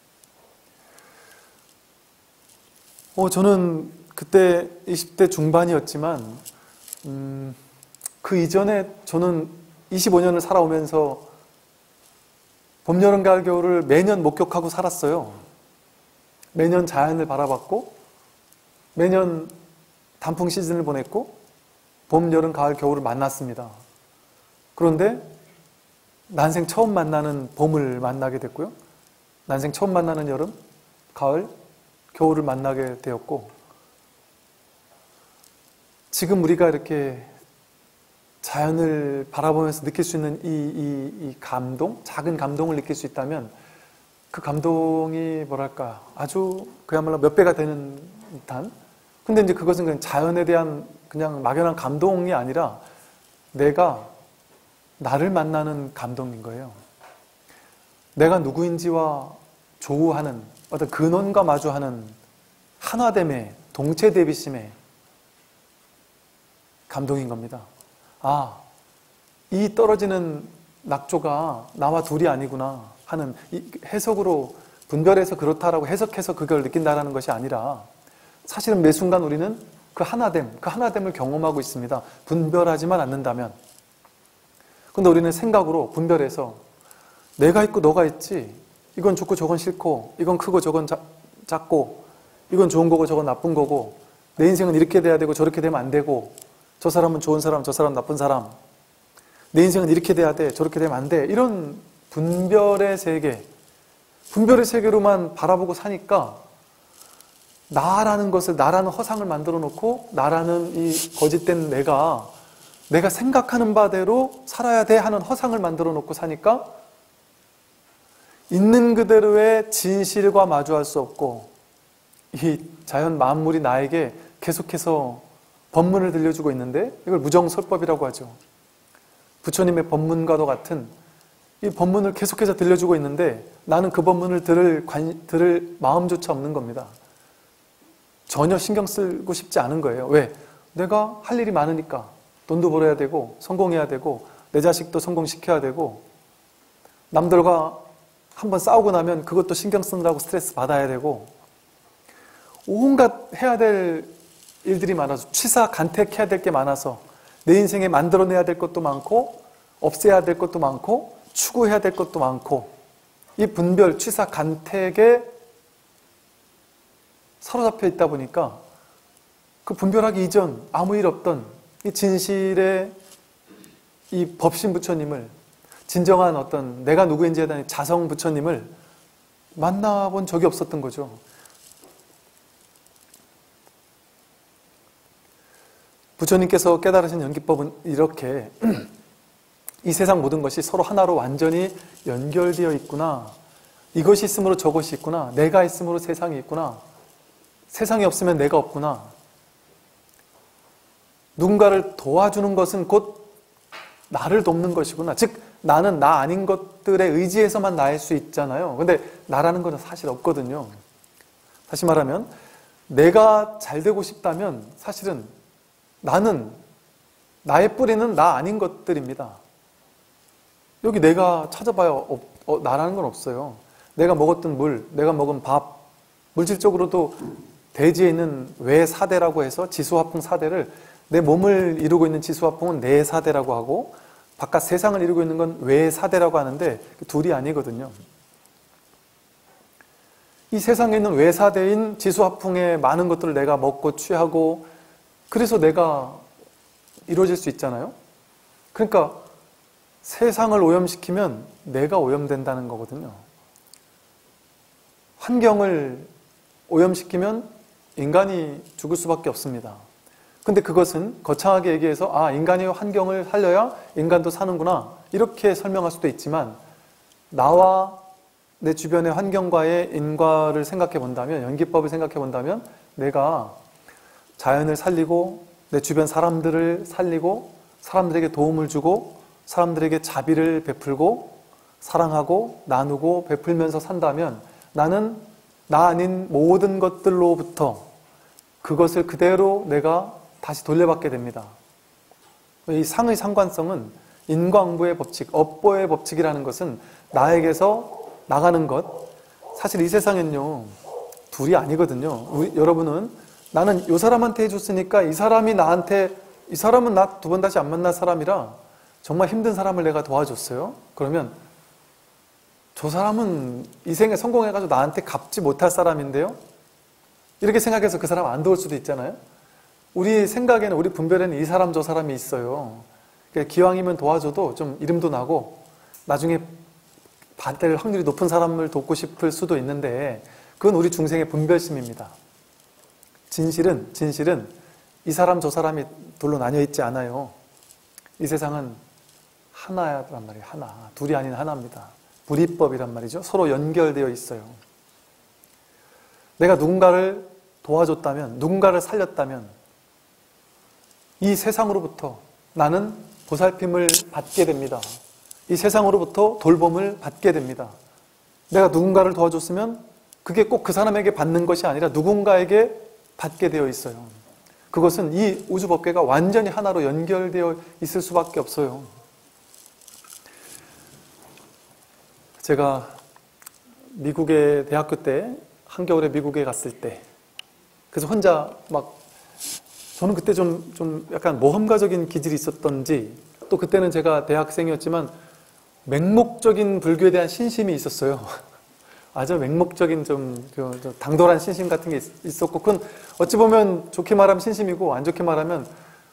어, 저는 그때 이십 대 중반이었지만 음, 그 이전에 저는 이십오 년을 살아오면서 봄, 여름, 가을, 겨울을 매년 목격하고 살았어요. 매년 자연을 바라봤고 매년 단풍 시즌을 보냈고 봄, 여름, 가을, 겨울을 만났습니다. 그런데 난생 처음 만나는 봄을 만나게 됐고요. 난생 처음 만나는 여름, 가을, 겨울을 만나게 되었고 지금 우리가 이렇게 자연을 바라보면서 느낄 수 있는 이, 이, 이 감동, 작은 감동을 느낄 수 있다면 그 감동이 뭐랄까 아주 그야말로 몇 배가 되는 듯한, 근데 이제 그것은 그냥 자연에 대한 그냥 막연한 감동이 아니라 내가 나를 만나는 감동인 거예요. 내가 누구인지와 조우하는 어떤 근원과 마주하는 하나됨의 동체 대비심의 감동인 겁니다. 아, 이 떨어지는 낙조가 나와 둘이 아니구나 하는 이 해석으로 분별해서 그렇다라고 해석해서 그걸 느낀다라는 것이 아니라 사실은 매 순간 우리는 그 하나됨, 그 하나됨을 경험하고 있습니다. 분별하지만 않는다면. 근데 우리는 생각으로 분별해서 내가 있고 너가 있지, 이건 좋고 저건 싫고, 이건 크고 저건 자, 작고, 이건 좋은 거고 저건 나쁜 거고, 내 인생은 이렇게 돼야 되고 저렇게 되면 안 되고, 저 사람은 좋은 사람, 저 사람은 나쁜 사람, 내 인생은 이렇게 돼야 돼, 저렇게 되면 안 돼, 이런 분별의 세계, 분별의 세계로만 바라보고 사니까 나라는 것을, 나라는 허상을 만들어 놓고 나라는 이 거짓된 내가 내가 생각하는 바대로 살아야 돼 하는 허상을 만들어 놓고 사니까 있는 그대로의 진실과 마주할 수 없고 이 자연 만물이 나에게 계속해서 법문을 들려주고 있는데 이걸 무정설법이라고 하죠. 부처님의 법문과도 같은 이 법문을 계속해서 들려주고 있는데 나는 그 법문을 들을, 관, 들을 마음조차 없는 겁니다. 전혀 신경 쓰고 싶지 않은 거예요. 왜? 내가 할 일이 많으니까. 돈도 벌어야 되고 성공해야 되고 내 자식도 성공시켜야 되고 남들과 한번 싸우고 나면 그것도 신경 쓰느라고 스트레스 받아야 되고 온갖 해야 될 일들이 많아서 취사 간택해야 될 게 많아서 내 인생에 만들어내야 될 것도 많고 없애야 될 것도 많고 추구해야 될 것도 많고 이 분별, 취사, 간택에 사로잡혀 있다 보니까 그 분별하기 이전 아무 일 없던 이 진실의 이 법신 부처님을, 진정한 어떤 내가 누구인지에 대한 자성 부처님을 만나본 적이 없었던 거죠. 부처님께서 깨달으신 연기법은 이렇게 이 세상 모든 것이 서로 하나로 완전히 연결되어 있구나. 이것이 있으므로 저것이 있구나. 내가 있으므로 세상이 있구나. 세상이 없으면 내가 없구나. 누군가를 도와주는 것은 곧 나를 돕는 것이구나. 즉 나는 나 아닌 것들에 의지해서만 나일 수 있잖아요. 근데 나라는 것은 사실 없거든요. 다시 말하면 내가 잘 되고 싶다면 사실은 나는 나의 뿌리는 나 아닌 것들입니다. 여기 내가 찾아봐요. 어, 어, 나라는 건 없어요. 내가 먹었던 물, 내가 먹은 밥, 물질적으로도 대지에 있는 외사대라고 해서 지수화풍 사대를 내 몸을 이루고 있는 지수화풍은 내사대라고 하고 바깥 세상을 이루고 있는 건 외사대라고 하는데 둘이 아니거든요. 이 세상에 있는 외사대인 지수화풍의 많은 것들을 내가 먹고 취하고 그래서 내가 이루어질 수 있잖아요. 그러니까 세상을 오염시키면 내가 오염된다는 거거든요. 환경을 오염시키면 인간이 죽을 수밖에 없습니다. 근데 그것은 거창하게 얘기해서 아 인간이 환경을 살려야 인간도 사는구나 이렇게 설명할 수도 있지만 나와 내 주변의 환경과의 인과를 생각해 본다면 연기법을 생각해 본다면 내가 자연을 살리고 내 주변 사람들을 살리고 사람들에게 도움을 주고 사람들에게 자비를 베풀고 사랑하고 나누고 베풀면서 산다면 나는 나 아닌 모든 것들로부터 그것을 그대로 내가 다시 돌려받게 됩니다. 이 상의 상관성은 인과응보의 법칙, 업보의 법칙이라는 것은 나에게서 나가는 것. 사실 이 세상엔요 둘이 아니거든요. 우리, 여러분은 나는 이 사람한테 해줬으니까 이 사람이 나한테 이 사람은 나 두 번 다시 안 만날 사람이라 정말 힘든 사람을 내가 도와줬어요. 그러면 저 사람은 이 생에 성공해가지고 나한테 갚지 못할 사람인데요. 이렇게 생각해서 그 사람 안 도울 수도 있잖아요. 우리 생각에는 우리 분별에는 이 사람 저 사람이 있어요. 기왕이면 도와줘도 좀 이름도 나고 나중에 받을 확률이 높은 사람을 돕고 싶을 수도 있는데 그건 우리 중생의 분별심입니다. 진실은 진실은 이 사람 저 사람이 둘로 나뉘어 있지 않아요. 이 세상은 하나란 말이에요. 하나. 둘이 아닌 하나입니다. 불이법이란 말이죠. 서로 연결되어 있어요. 내가 누군가를 도와줬다면 누군가를 살렸다면 이 세상으로부터 나는 보살핌을 받게 됩니다. 이 세상으로부터 돌봄을 받게 됩니다. 내가 누군가를 도와줬으면 그게 꼭 그 사람에게 받는 것이 아니라 누군가에게 받게 되어 있어요. 그것은 이 우주법계가 완전히 하나로 연결되어 있을 수밖에 없어요. 제가 미국에 대학교 때 한겨울에 미국에 갔을 때 그래서 혼자 막 저는 그때 좀, 좀 약간 모험가적인 기질이 있었던지 또 그때는 제가 대학생이었지만 맹목적인 불교에 대한 신심이 있었어요. 아주 맹목적인 좀, 좀 당돌한 신심 같은 게 있었고 그건 어찌 보면 좋게 말하면 신심이고 안 좋게 말하면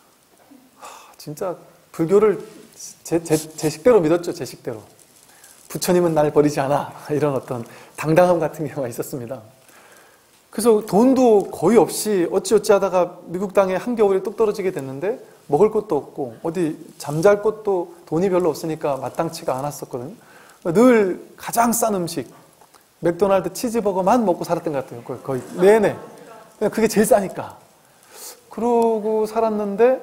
진짜 불교를 제, 제, 제 식대로 믿었죠. 제 식대로. 부처님은 날 버리지 않아. 이런 어떤 당당함 같은 경우가 있었습니다. 그래서 돈도 거의 없이 어찌어찌 하다가 미국 땅에 한겨울에 뚝 떨어지게 됐는데 먹을 것도 없고 어디 잠잘 곳도 돈이 별로 없으니까 마땅치가 않았었거든요. 늘 가장 싼 음식 맥도날드 치즈버거만 먹고 살았던 것 같아요. 거의, 거의 내내. 그냥 그게 제일 싸니까. 그러고 살았는데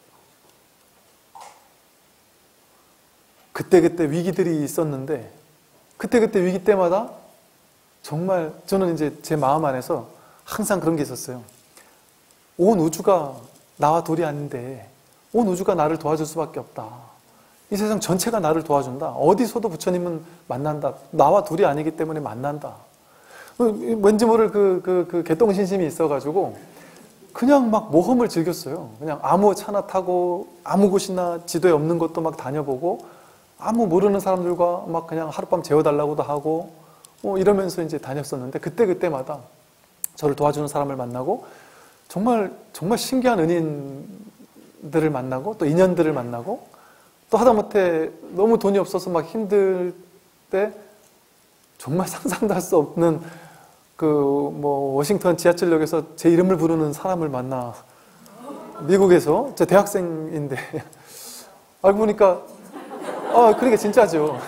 그때그때 위기들이 있었는데 그때그때 위기 때마다 정말 저는 이제 제 마음 안에서 항상 그런 게 있었어요. 온 우주가 나와 둘이 아닌데 온 우주가 나를 도와줄 수밖에 없다. 이 세상 전체가 나를 도와준다. 어디서도 부처님은 만난다. 나와 둘이 아니기 때문에 만난다. 왠지 모를 그, 그, 그 개똥신심이 있어가지고 그냥 막 모험을 즐겼어요. 그냥 아무 차나 타고 아무 곳이나 지도에 없는 곳도 막 다녀보고 아무 모르는 사람들과 막 그냥 하룻밤 재워달라고도 하고 뭐 이러면서 이제 다녔었는데 그때그때마다 저를 도와주는 사람을 만나고 정말 정말 신기한 은인들을 만나고 또 인연들을 만나고 또 하다못해 너무 돈이 없어서 막 힘들 때 정말 상상도 할 수 없는 그 뭐 워싱턴 지하철역에서 제 이름을 부르는 사람을 만나 미국에서 제 대학생인데 알고 보니까 어, 그러니까 진짜죠.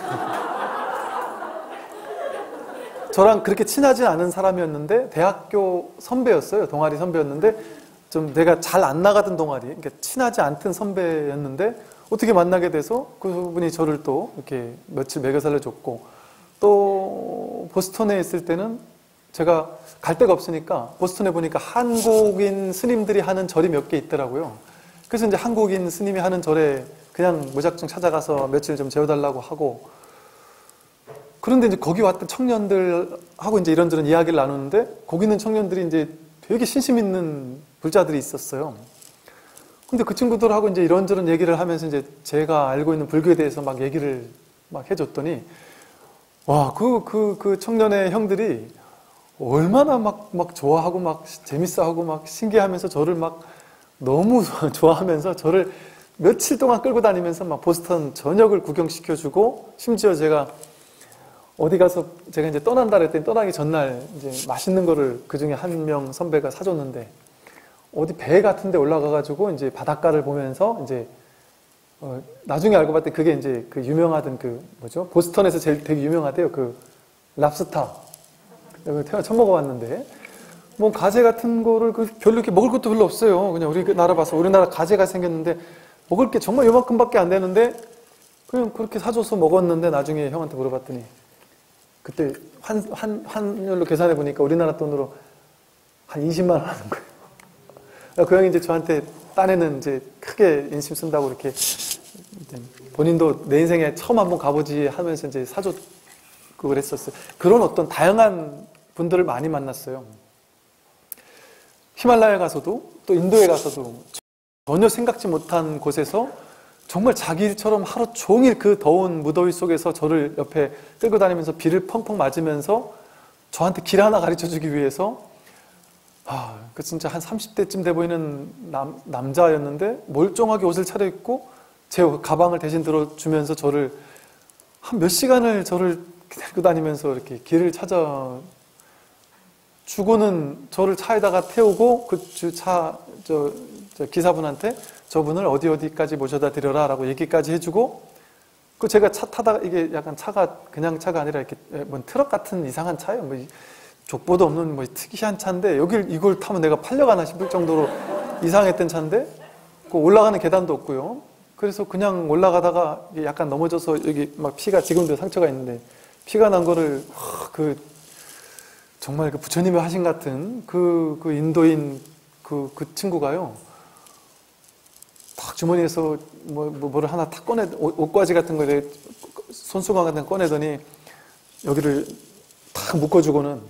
저랑 그렇게 친하지 않은 사람이었는데 대학교 선배였어요. 동아리 선배였는데 좀 내가 잘 안 나가던 동아리, 그러니까 친하지 않던 선배였는데 어떻게 만나게 돼서 그분이 저를 또 이렇게 며칠 먹여 살려줬고, 또 보스턴에 있을 때는 제가 갈 데가 없으니까 보스턴에 보니까 한국인 스님들이 하는 절이 몇 개 있더라고요. 그래서 이제 한국인 스님이 하는 절에 그냥 무작정 찾아가서 며칠 좀 재워달라고 하고, 그런데 이제 거기 왔던 청년들하고 이제 이런저런 이야기를 나누는데 거기 있는 청년들이 이제 되게 신심 있는 불자들이 있었어요. 근데 그 친구들하고 이제 이런저런 얘기를 하면서 이제 제가 알고 있는 불교에 대해서 막 얘기를 막 해줬더니, 와, 그, 그, 그 청년의 형들이 얼마나 막, 막 좋아하고 막 재밌어하고 막 신기하면서 저를 막 너무 좋아하면서 저를 며칠 동안 끌고 다니면서 막 보스턴 전역을 구경시켜주고, 심지어 제가 어디 가서 제가 이제 떠난다 그랬더니 떠나기 전날 이제 맛있는 거를 그 중에 한 명 선배가 사줬는데, 어디 배 같은 데 올라가가지고 이제 바닷가를 보면서 이제 어 나중에 알고 봤더니 그게 이제 그 유명하던 그 뭐죠? 보스턴에서 제일 되게 유명하대요. 그 랍스타. 태어나 처음 먹어봤는데 뭐 가재 같은 거를 그 별로 이렇게 먹을 것도 별로 없어요. 그냥 우리 나라 봐서 우리나라 가재가 생겼는데 먹을 게 정말 요만큼밖에 안 되는데 그냥 그렇게 사줘서 먹었는데, 나중에 형한테 물어봤더니 그때 환, 환, 환율로 계산해 보니까 우리나라 돈으로 한 이십만 원 하는 거예요. 그 형이 이제 저한테 딴에는 이제 크게 인심 쓴다고 이렇게 본인도 내 인생에 처음 한번 가보지 하면서 이제 사줬고 그랬었어요. 그런 어떤 다양한 분들을 많이 만났어요. 히말라야 가서도 또 인도에 가서도 전혀 생각지 못한 곳에서 정말 자기 일처럼 하루 종일 그 더운 무더위 속에서 저를 옆에 끌고 다니면서 비를 펑펑 맞으면서 저한테 길 하나 가르쳐주기 위해서, 아, 그 진짜 한 삼십 대쯤 돼 보이는 남, 남자였는데 멀쩡하게 옷을 차려입고 제 가방을 대신 들어주면서 저를 한 몇 시간을 저를 데리고 다니면서 이렇게 길을 찾아 주고는 저를 차에다가 태우고 그 차 저 저 기사분한테 저분을 어디 어디까지 모셔다 드려라 라고 얘기까지 해주고, 그 제가 차 타다가 이게 약간 차가 그냥 차가 아니라 이렇게 뭔 트럭 같은 이상한 차예요. 뭐 족보도 없는 뭐 특이한 차인데 여길 이걸 타면 내가 팔려가나 싶을 정도로 이상했던 차인데, 그 올라가는 계단도 없고요. 그래서 그냥 올라가다가 약간 넘어져서 여기 막 피가, 지금도 상처가 있는데 피가 난 거를 그 정말 그 부처님의 화신 같은 그, 그 인도인 그, 그 친구가요, 탁 주머니에서 뭐, 뭐, 뭐를 하나 탁 꺼내, 옷, 옷가지 같은 거에 손수건 같은 거 꺼내더니 여기를 탁 묶어주고는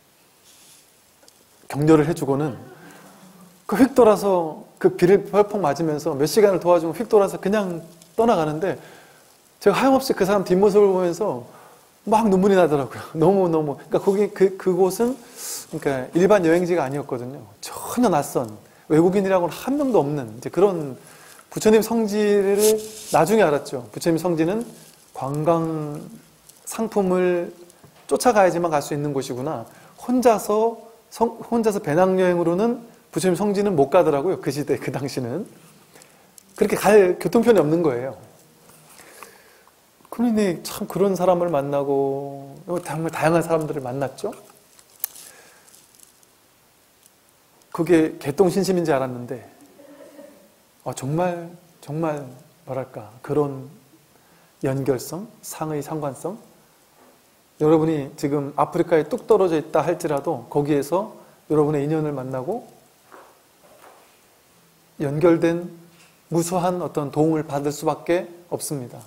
격려를 해주고는 그 휙 돌아서 그 비를 펄펄 맞으면서 몇 시간을 도와주고 휙 돌아서 그냥 떠나가는데, 제가 하염없이 그 사람 뒷모습을 보면서 막 눈물이 나더라고요. 너무너무. 그러니까 거기, 그, 그곳은 그러니까 일반 여행지가 아니었거든요. 전혀 낯선, 외국인이라고는 한 명도 없는 이제 그런 부처님 성지를 나중에 알았죠. 부처님 성지는 관광 상품을 쫓아가야지만 갈 수 있는 곳이구나. 혼자서 성, 혼자서 배낭여행으로는 부처님 성지는 못 가더라고요. 그 시대, 그 당시는. 그렇게 갈 교통편이 없는 거예요. 그러니 참 그런 사람을 만나고 정말 다양한 사람들을 만났죠. 그게 개똥신심인지 알았는데 어, 정말 정말 뭐랄까 그런 연결성, 상의 상관성. 여러분이 지금 아프리카에 뚝 떨어져 있다 할지라도 거기에서 여러분의 인연을 만나고 연결된 무수한 어떤 도움을 받을 수밖에 없습니다.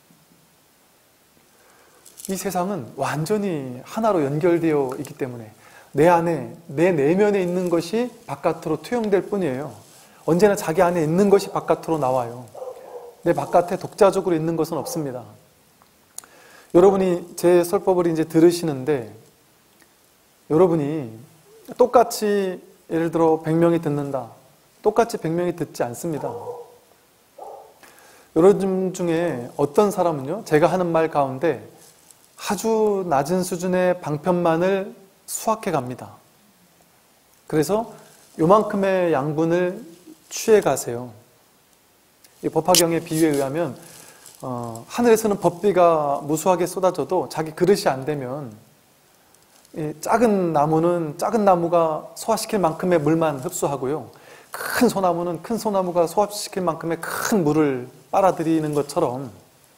이 세상은 완전히 하나로 연결되어 있기 때문에 내 안에, 내 내면에 있는 것이 바깥으로 투영될 뿐이에요. 언제나 자기 안에 있는 것이 바깥으로 나와요. 내 바깥에 독자적으로 있는 것은 없습니다. 여러분이 제 설법을 이제 들으시는데 여러분이 똑같이 예를 들어 백 명이 듣는다. 똑같이 백 명이 듣지 않습니다. 여러분 중에 어떤 사람은요, 제가 하는 말 가운데 아주 낮은 수준의 방편만을 수확해 갑니다. 그래서 요만큼의 양분을 취해 가세요. 이 법화경의 비유에 의하면 어, 하늘에서는 법비가 무수하게 쏟아져도 자기 그릇이 안 되면 이 작은 나무는 작은 나무가 소화시킬 만큼의 물만 흡수하고요. 큰 소나무는 큰 소나무가 소화시킬 만큼의 큰 물을 빨아들이는 것처럼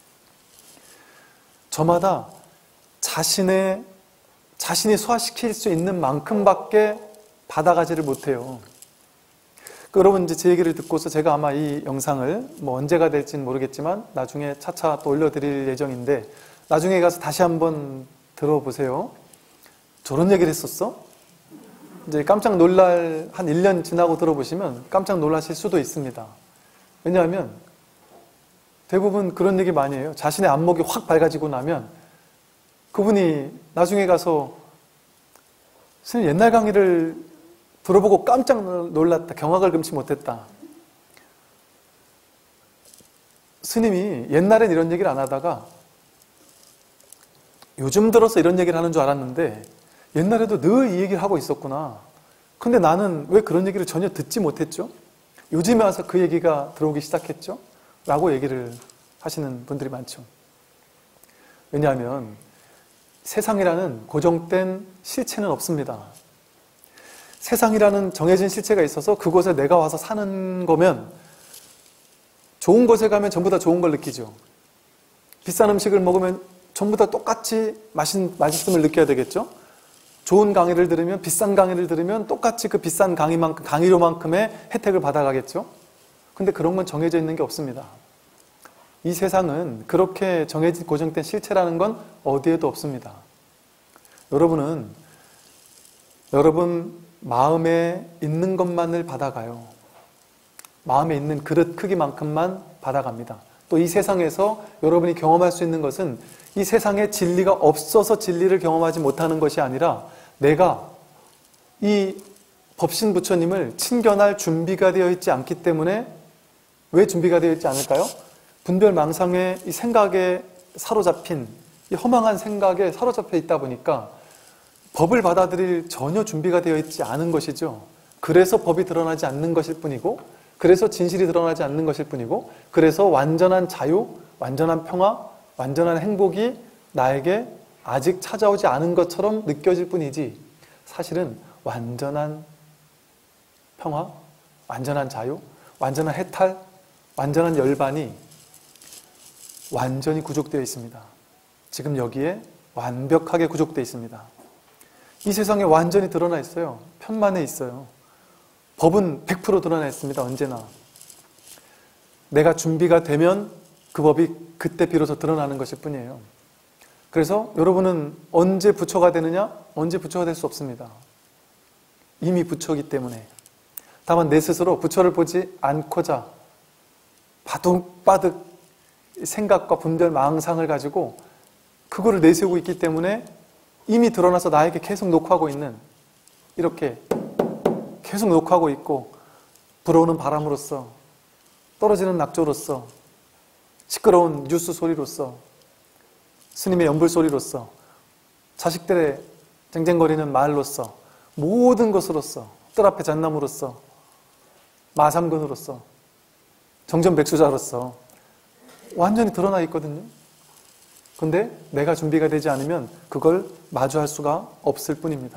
저마다 자신의, 자신이 소화시킬 수 있는 만큼밖에 받아가지를 못해요. 그 여러분 이제 제 얘기를 듣고서 제가 아마 이 영상을 뭐 언제가 될지는 모르겠지만 나중에 차차 또 올려드릴 예정인데 나중에 가서 다시 한번 들어보세요. 저런 얘기를 했었어? 이제 깜짝 놀랄 한 일 년 지나고 들어보시면 깜짝 놀라실 수도 있습니다. 왜냐하면 대부분 그런 얘기 많이 해요. 자신의 안목이 확 밝아지고 나면 그분이 나중에 가서 스님 옛날 강의를 들어보고 깜짝 놀랐다. 경악을 금치 못했다. 스님이 옛날엔 이런 얘기를 안 하다가 요즘 들어서 이런 얘기를 하는 줄 알았는데 옛날에도 늘 이 얘기를 하고 있었구나. 근데 나는 왜 그런 얘기를 전혀 듣지 못했죠? 요즘에 와서 그 얘기가 들어오기 시작했죠? 라고 얘기를 하시는 분들이 많죠. 왜냐하면 세상이라는 고정된 실체는 없습니다. 세상이라는 정해진 실체가 있어서 그곳에 내가 와서 사는 거면 좋은 곳에 가면 전부 다 좋은 걸 느끼죠. 비싼 음식을 먹으면 전부 다 똑같이 맛있, 맛있음을 느껴야 되겠죠. 좋은 강의를 들으면 비싼 강의를 들으면 똑같이 그 비싼 강의만큼, 강의료만큼의 혜택을 받아가겠죠. 근데 그런 건 정해져 있는 게 없습니다. 이 세상은 그렇게 정해진 고정된 실체라는 건 어디에도 없습니다. 여러분은 여러분 마음에 있는 것만을 받아가요. 마음에 있는 그릇 크기만큼만 받아갑니다. 또 이 세상에서 여러분이 경험할 수 있는 것은 이 세상에 진리가 없어서 진리를 경험하지 못하는 것이 아니라 내가 이 법신 부처님을 친견할 준비가 되어 있지 않기 때문에 왜 준비가 되어 있지 않을까요? 분별망상의 이 생각에 사로잡힌 이 허망한 생각에 사로잡혀 있다 보니까 법을 받아들일 전혀 준비가 되어 있지 않은 것이죠. 그래서 법이 드러나지 않는 것일 뿐이고 그래서 진실이 드러나지 않는 것일 뿐이고 그래서 완전한 자유, 완전한 평화, 완전한 행복이 나에게 아직 찾아오지 않은 것처럼 느껴질 뿐이지 사실은 완전한 평화, 완전한 자유, 완전한 해탈, 완전한 열반이 완전히 구족되어 있습니다. 지금 여기에 완벽하게 구족되어 있습니다. 이 세상에 완전히 드러나 있어요. 편만에 있어요. 법은 백 퍼센트 드러나 있습니다. 언제나. 내가 준비가 되면 그 법이 그때 비로소 드러나는 것일 뿐이에요. 그래서 여러분은 언제 부처가 되느냐? 언제 부처가 될 수 없습니다. 이미 부처이기 때문에. 다만 내 스스로 부처를 보지 않고자 바득바득 생각과 분별 망상을 가지고 그거를 내세우고 있기 때문에 이미 드러나서 나에게 계속 녹화하고 있는 이렇게 계속 녹화하고 있고 불어오는 바람으로써 떨어지는 낙조로써 시끄러운 뉴스 소리로써 스님의 연불 소리로써 자식들의 쟁쟁거리는 말로써 모든 것으로써 뜰 앞에 잣나무로써 마삼근으로써 정전백수자로써 완전히 드러나 있거든요. 근데 내가 준비가 되지 않으면 그걸 마주할 수가 없을 뿐입니다.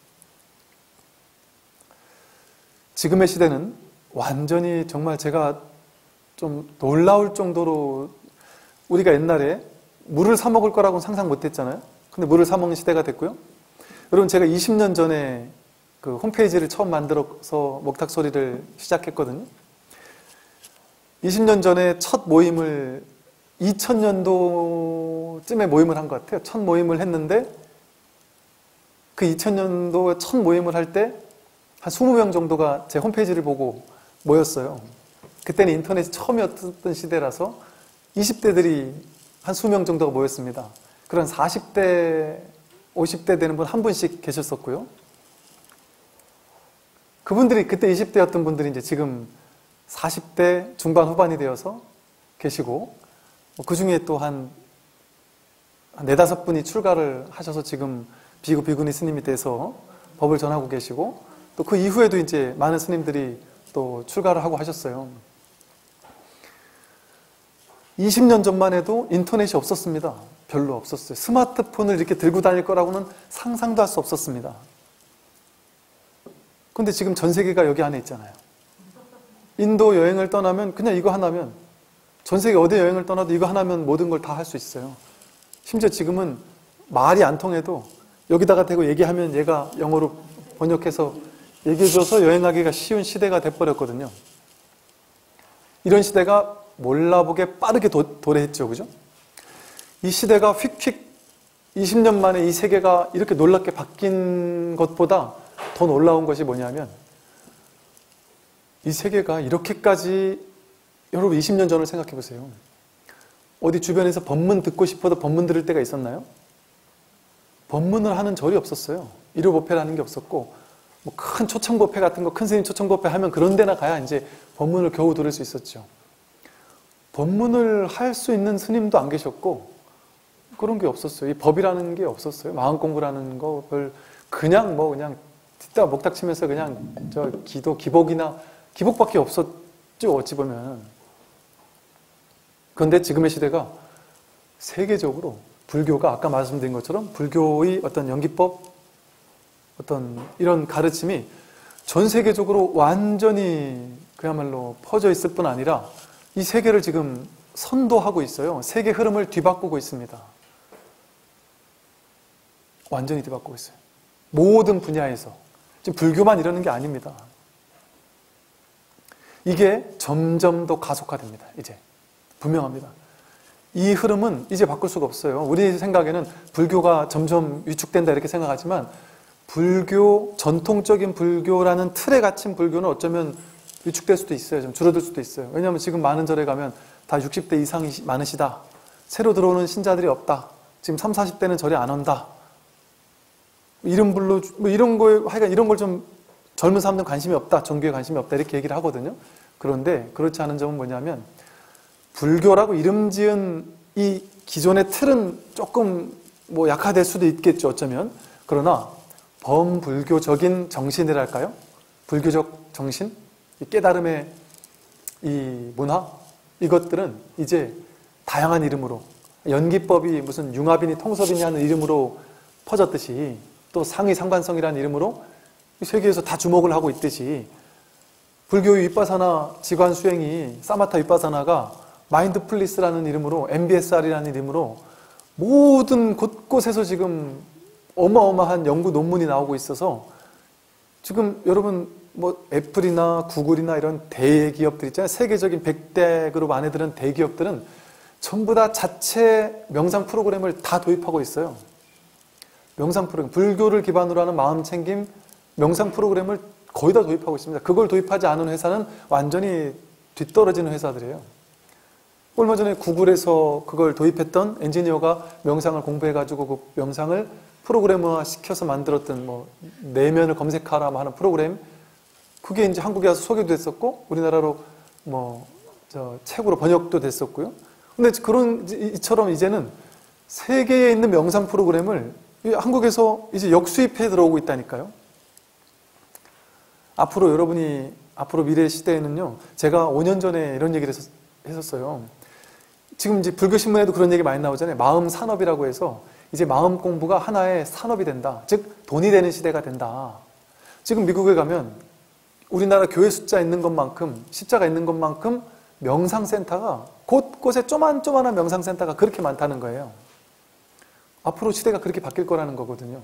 지금의 시대는 완전히 정말 제가 좀 놀라울 정도로 우리가 옛날에 물을 사 먹을 거라고는 상상 못 했잖아요. 근데 물을 사 먹는 시대가 됐고요. 여러분 제가 이십 년 전에 그 홈페이지를 처음 만들어서 먹탁소리를 시작했거든요. 이십 년 전에 첫 모임을 이천 년도쯤에 모임을 한 것 같아요. 첫 모임을 했는데 그 이천 년도에 첫 모임을 할 때 한 이십 명 정도가 제 홈페이지를 보고 모였어요. 그때는 인터넷이 처음이었던 시대라서 이십 대들이 한 이십 명 정도가 모였습니다. 그런 사십 대, 오십 대 되는 분 한 분씩 계셨었고요. 그분들이 그때 이십 대였던 분들이 이제 지금 사십 대 중반 후반이 되어서 계시고 그 중에 또 한 네다섯 분이 출가를 하셔서 지금 비구 비구니 스님이 돼서 법을 전하고 계시고 또 그 이후에도 이제 많은 스님들이 또 출가를 하고 하셨어요. 이십 년 전만 해도 인터넷이 없었습니다. 별로 없었어요. 스마트폰을 이렇게 들고 다닐 거라고는 상상도 할 수 없었습니다. 근데 지금 전 세계가 여기 안에 있잖아요. 인도 여행을 떠나면 그냥 이거 하나면, 전 세계 어디 여행을 떠나도 이거 하나면 모든 걸 다 할 수 있어요. 심지어 지금은 말이 안 통해도 여기다가 대고 얘기하면 얘가 영어로 번역해서 얘기해줘서 여행하기가 쉬운 시대가 돼버렸거든요. 이런 시대가 몰라보게 빠르게 도, 도래했죠. 그죠? 이 시대가 휙휙 이십 년 만에 이 세계가 이렇게 놀랍게 바뀐 것보다 더 놀라운 것이 뭐냐면, 이 세계가 이렇게까지, 여러분 이십 년 전을 생각해 보세요. 어디 주변에서 법문 듣고 싶어도 법문 들을 때가 있었나요? 법문을 하는 절이 없었어요. 일요법회라는 게 없었고, 뭐 큰 초청법회 같은 거, 큰 스님 초청법회 하면 그런 데나 가야 이제 법문을 겨우 들을 수 있었죠. 법문을 할 수 있는 스님도 안 계셨고 그런 게 없었어요. 이 법이라는 게 없었어요. 마음 공부라는 거를 그냥 뭐 그냥 듣다 목탁 치면서 그냥 저 기도, 기복이나 기복밖에 없었죠. 어찌 보면. 그런데 지금의 시대가 세계적으로 불교가 아까 말씀드린 것처럼 불교의 어떤 연기법, 어떤 이런 가르침이 전 세계적으로 완전히 그야말로 퍼져 있을 뿐 아니라 이 세계를 지금 선도하고 있어요. 세계 흐름을 뒤바꾸고 있습니다. 완전히 뒤바꾸고 있어요. 모든 분야에서. 지금 불교만 이러는 게 아닙니다. 이게 점점 더 가속화됩니다. 이제. 분명합니다. 이 흐름은 이제 바꿀 수가 없어요. 우리 생각에는 불교가 점점 위축된다 이렇게 생각하지만, 불교, 전통적인 불교라는 틀에 갇힌 불교는 어쩌면 위축될 수도 있어요. 좀 줄어들 수도 있어요. 왜냐하면 지금 많은 절에 가면 다 육십 대 이상이 많으시다. 새로 들어오는 신자들이 없다. 지금 삼십, 사십 대는 절에 안 온다. 이런 불로, 뭐 이런 거에, 하여간 이런 걸 좀 젊은 사람들은 관심이 없다. 종교에 관심이 없다. 이렇게 얘기를 하거든요. 그런데 그렇지 않은 점은 뭐냐면, 불교라고 이름 지은 이 기존의 틀은 조금 뭐 약화될 수도 있겠죠. 어쩌면. 그러나 범불교적인 정신이랄까요? 불교적 정신? 이 깨달음의 이 문화? 이것들은 이제 다양한 이름으로, 연기법이 무슨 융합이니 통섭이니 하는 이름으로 퍼졌듯이, 또 상의 상관성이라는 이름으로 세계에서 다 주목을 하고 있듯이, 불교의 윗바사나 지관 수행이, 사마타 윗바사나가 마인드풀리스라는 이름으로, 엠비에스알이라는 이름으로 모든 곳곳에서 지금 어마어마한 연구 논문이 나오고 있어서, 지금 여러분 뭐 애플이나 구글이나 이런 대기업들 있잖아요. 세계적인 백 대 그룹 안에 드는 대기업들은 전부 다 자체 명상 프로그램을 다 도입하고 있어요. 명상 프로그램, 불교를 기반으로 하는 마음챙김 명상 프로그램을 거의 다 도입하고 있습니다. 그걸 도입하지 않은 회사는 완전히 뒤떨어지는 회사들이에요. 얼마 전에 구글에서 그걸 도입했던 엔지니어가 명상을 공부해가지고 그 명상을 프로그래머화 시켜서 만들었던 뭐 내면을 검색하라 하는 프로그램, 그게 이제 한국에 와서 소개도 됐었고 우리나라로 뭐 저 책으로 번역도 됐었고요. 근데 그런 이처럼 이제는 세계에 있는 명상 프로그램을 한국에서 이제 역수입해 들어오고 있다니까요. 앞으로 여러분이 앞으로 미래 시대에는요, 제가 오 년 전에 이런 얘기를 했었어요. 지금 이제 불교 신문에도 그런 얘기 많이 나오잖아요. 마음 산업이라고 해서 이제 마음 공부가 하나의 산업이 된다. 즉 돈이 되는 시대가 된다. 지금 미국에 가면 우리나라 교회 숫자 있는 것만큼, 십자가 있는 것만큼 명상센터가, 곳곳에 쪼만쪼만한 명상센터가 그렇게 많다는 거예요. 앞으로 시대가 그렇게 바뀔 거라는 거거든요.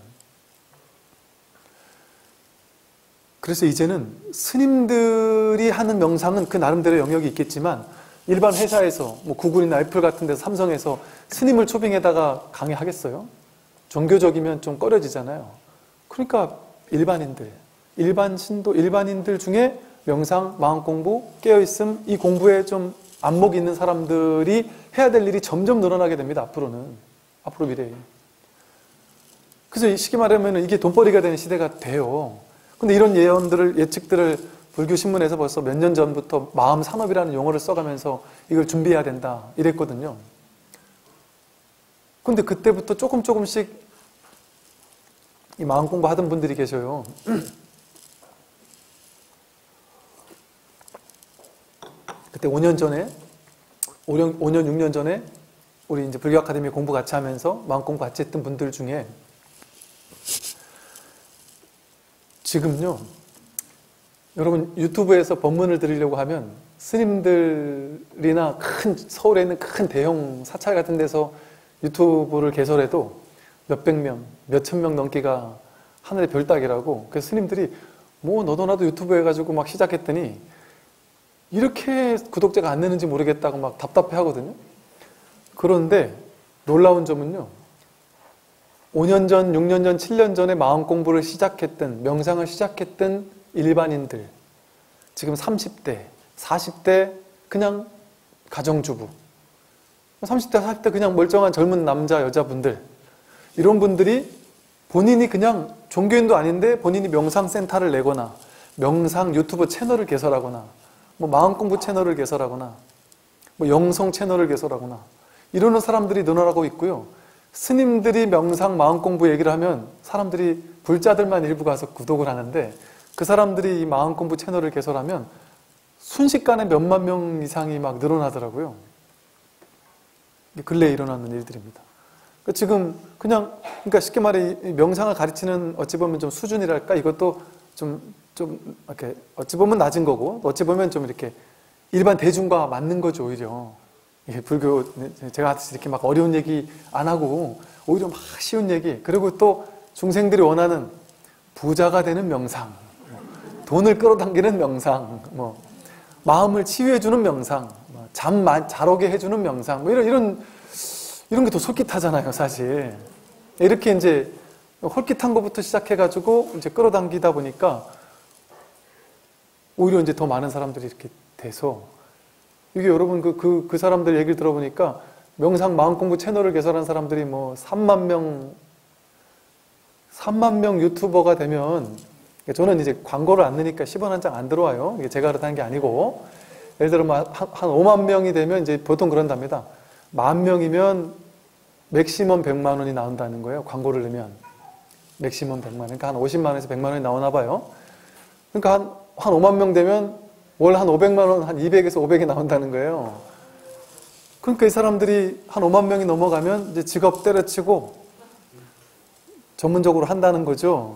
그래서 이제는 스님들이 하는 명상은 그 나름대로 영역이 있겠지만, 일반 회사에서 뭐 구글이나 애플 같은 데서, 삼성에서 스님을 초빙에다가 강의하겠어요? 종교적이면 좀 꺼려지잖아요. 그러니까 일반인들, 일반 신도, 일반인들 중에 명상, 마음공부, 깨어있음, 이 공부에 좀 안목이 있는 사람들이 해야 될 일이 점점 늘어나게 됩니다. 앞으로는. 앞으로 미래에. 그래서 쉽게 말하면 이게 돈벌이가 되는 시대가 돼요. 근데 이런 예언들을, 예측들을 불교 신문에서 벌써 몇 년 전부터 마음 산업이라는 용어를 써가면서 이걸 준비해야 된다 이랬거든요. 근데 그때부터 조금 조금씩 이 마음 공부 하던 분들이 계셔요. 그때 오 년 전에 오 년, 오 년, 육 년 전에 우리 이제 불교 아카데미 공부 같이 하면서 마음 공부 같이 했던 분들 중에 지금요, 여러분 유튜브에서 법문을 들으려고 하면 스님들이나 큰 서울에 있는 큰 대형 사찰 같은 데서 유튜브를 개설해도 몇백 명, 몇천 명 넘기가 하늘의 별따기라고. 그래서 스님들이 뭐 너도 나도 유튜브 해가지고 막 시작했더니 이렇게 구독자가 안 느는지 모르겠다고 막 답답해 하거든요. 그런데 놀라운 점은요, 오 년 전, 육 년 전, 칠 년 전에 마음 공부를 시작했던, 명상을 시작했던 일반인들, 지금 삼십 대, 사십 대 그냥 가정주부, 삼십 대, 사십 대 그냥 멀쩡한 젊은 남자, 여자분들, 이런 분들이 본인이 그냥 종교인도 아닌데 본인이 명상센터를 내거나 명상 유튜브 채널을 개설하거나 뭐 마음공부 채널을 개설하거나 뭐 영성 채널을 개설하거나 이러는 사람들이 늘어나고 있고요. 스님들이 명상 마음공부 얘기를 하면 사람들이 불자들만 일부 가서 구독을 하는데 그 사람들이 이 마음공부 채널을 개설하면 순식간에 몇만 명 이상이 막 늘어나더라고요. 근래에 일어나는 일들입니다. 지금 그냥 그러니까 쉽게 말해 명상을 가르치는 어찌 보면 좀 수준이랄까, 이것도 좀 좀 이렇게 어찌 보면 낮은 거고 어찌 보면 좀 이렇게 일반 대중과 맞는 거죠. 오히려 이게 불교 제가 이렇게 막 어려운 얘기 안 하고 오히려 막 쉬운 얘기, 그리고 또 중생들이 원하는 부자가 되는 명상, 돈을 끌어당기는 명상, 뭐 마음을 치유해주는 명상, 잠 잘 오게 해주는 명상, 뭐 이런 이런 이런 게 더 솔깃하잖아요, 사실. 이렇게 이제 홀깃한 것부터 시작해가지고 이제 끌어당기다 보니까 오히려 이제 더 많은 사람들이 이렇게 돼서 이게 여러분 그, 그, 그 사람들 얘기를 들어보니까 명상 마음공부 채널을 개설한 사람들이 뭐 삼만 명, 삼만 명 유튜버가 되면 저는 이제 광고를 안 넣으니까 십 원 한 장 안 들어와요. 이게 제가 그렇다는 게 아니고 예를 들어 한, 한 오만 명이 되면 이제 보통 그런답니다. 만 명이면 맥시멈 백만 원이 나온다는 거예요. 광고를 넣으면. 맥시멈 백만 원. 그러니까 한 오십만 원에서 백만 원이 나오나 봐요. 그러니까 한, 한 오만 명 되면 월 한 오백만 원, 한 이백에서 오백이 나온다는 거예요. 그러니까 이 사람들이 한 오만 명이 넘어가면 이제 직업 때려치고 전문적으로 한다는 거죠.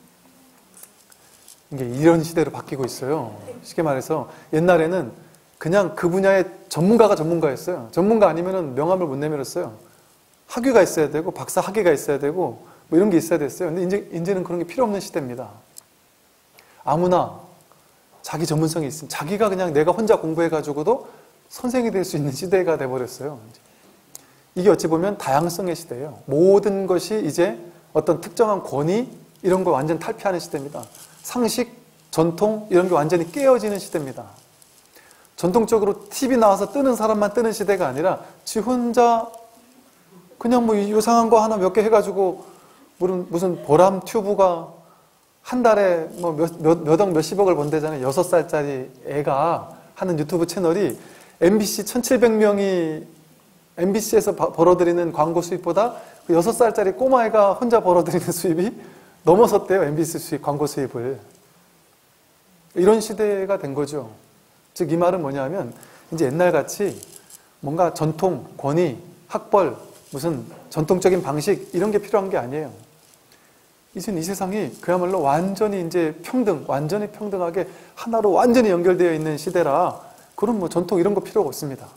이게 이런 시대로 바뀌고 있어요. 쉽게 말해서 옛날에는 그냥 그 분야의 전문가가 전문가였어요. 전문가 아니면은 명함을 못 내밀었어요. 학위가 있어야 되고 박사 학위가 있어야 되고 뭐 이런 게 있어야 됐어요. 근데 이제 이제는 그런 게 필요 없는 시대입니다. 아무나 자기 전문성이 있으면 자기가 그냥 내가 혼자 공부해가지고도 선생이 될 수 있는 시대가 돼버렸어요. 이게 어찌 보면 다양성의 시대예요. 모든 것이 이제 어떤 특정한 권위 이런 걸 완전 탈피하는 시대입니다. 상식, 전통 이런 게 완전히 깨어지는 시대입니다. 전통적으로 티비 나와서 뜨는 사람만 뜨는 시대가 아니라 지 혼자 그냥 뭐 이상한 거 하나 몇 개 해가지고 무슨, 무슨 보람 튜브가 한 달에 뭐 몇, 몇, 몇억 몇십억을 번대잖아요. 여섯 살짜리 애가 하는 유튜브 채널이 엠비씨 천칠백 명이 엠비씨에서 벌어들이는 광고 수입보다 그 여섯 살짜리 꼬마애가 혼자 벌어들이는 수입이 넘어섰대요. 엠비씨 수입, 광고 수입을. 이런 시대가 된 거죠. 즉 이 말은 뭐냐면 이제 옛날같이 뭔가 전통, 권위, 학벌, 무슨 전통적인 방식 이런 게 필요한 게 아니에요. 이제 이 세상이 그야말로 완전히 이제 평등, 완전히 평등하게 하나로 완전히 연결되어 있는 시대라 그런 뭐 전통 이런 거 필요가 없습니다.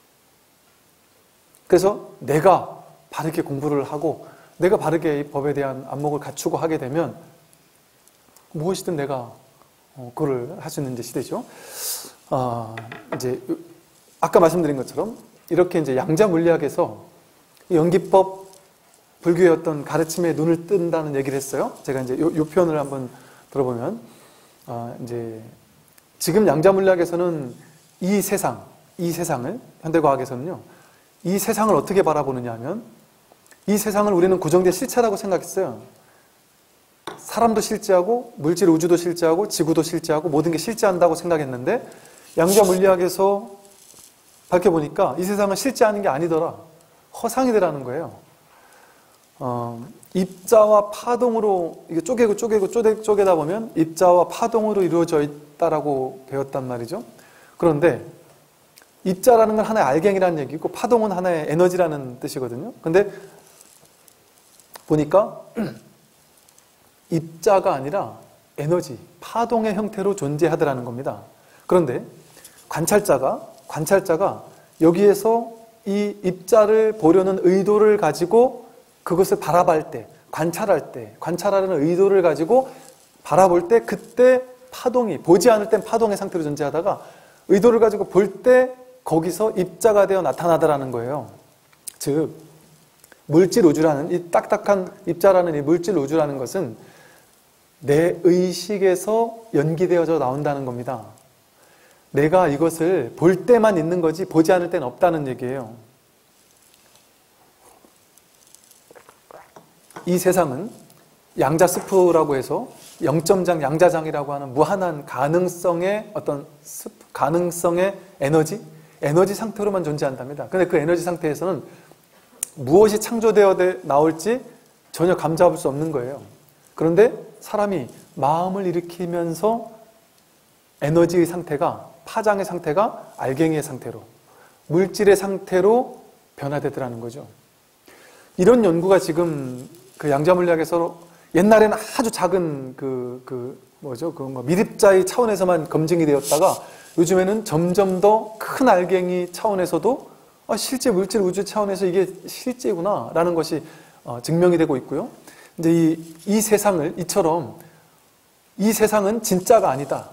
그래서 내가 바르게 공부를 하고 내가 바르게 이 법에 대한 안목을 갖추고 하게 되면 무엇이든 내가 어, 그걸 할 수 있는 이제 시대죠. 아, 이제 아까 말씀드린 것처럼 이렇게 이제 양자 물리학에서 연기법 불교의 어떤 가르침에 눈을 뜬다는 얘기를 했어요. 제가 이제 요, 요 표현을 한번 들어보면 아, 이제 지금 양자 물리학에서는 이 세상, 이 세상을 현대과학에서는요, 이 세상을 어떻게 바라보느냐 하면 이 세상을 우리는 고정된 실체라고 생각했어요. 사람도 실제하고 물질 우주도 실제하고 지구도 실제하고 모든 게 실제한다고 생각했는데 양자 물리학에서 밝혀보니까 이 세상은 실제하는 게 아니더라. 허상이더라는 거예요. 어, 입자와 파동으로 이게 쪼개고 쪼개고 쪼개, 쪼개다 보면 입자와 파동으로 이루어져 있다라고 배웠단 말이죠. 그런데 입자라는 건 하나의 알갱이라는 얘기고 파동은 하나의 에너지라는 뜻이거든요. 근데 보니까 입자가 아니라 에너지, 파동의 형태로 존재하더라는 겁니다. 그런데 관찰자가 관찰자가 여기에서 이 입자를 보려는 의도를 가지고 그것을 바라볼 때, 관찰할 때, 관찰하려는 의도를 가지고 바라볼 때 그때 파동이, 보지 않을 땐 파동의 상태로 존재하다가 의도를 가지고 볼 때 거기서 입자가 되어 나타나더라는 거예요. 즉 물질 우주라는, 이 딱딱한 입자라는 이 물질 우주라는 것은 내 의식에서 연기되어져 나온다는 겁니다. 내가 이것을 볼 때만 있는 거지 보지 않을 때는 없다는 얘기예요. 이 세상은 양자스프라고 해서 영점장, 양자장이라고 하는 무한한 가능성의 어떤 스프, 가능성의 에너지, 에너지 상태로만 존재한답니다. 근데 그 에너지 상태에서는 무엇이 창조되어 나올지 전혀 감잡을 수 없는 거예요. 그런데 사람이 마음을 일으키면서 에너지의 상태가, 파장의 상태가 알갱이의 상태로, 물질의 상태로 변화되더라는 거죠. 이런 연구가 지금 그 양자물리학에서 옛날에는 아주 작은 그, 그, 뭐죠, 그 뭐 미립자의 차원에서만 검증이 되었다가 요즘에는 점점 더 큰 알갱이 차원에서도 아, 실제 물질 우주 차원에서 이게 실제구나 라는 것이 어, 증명이 되고 있고요. 이제 이, 이 세상을 이처럼 이 세상은 진짜가 아니다,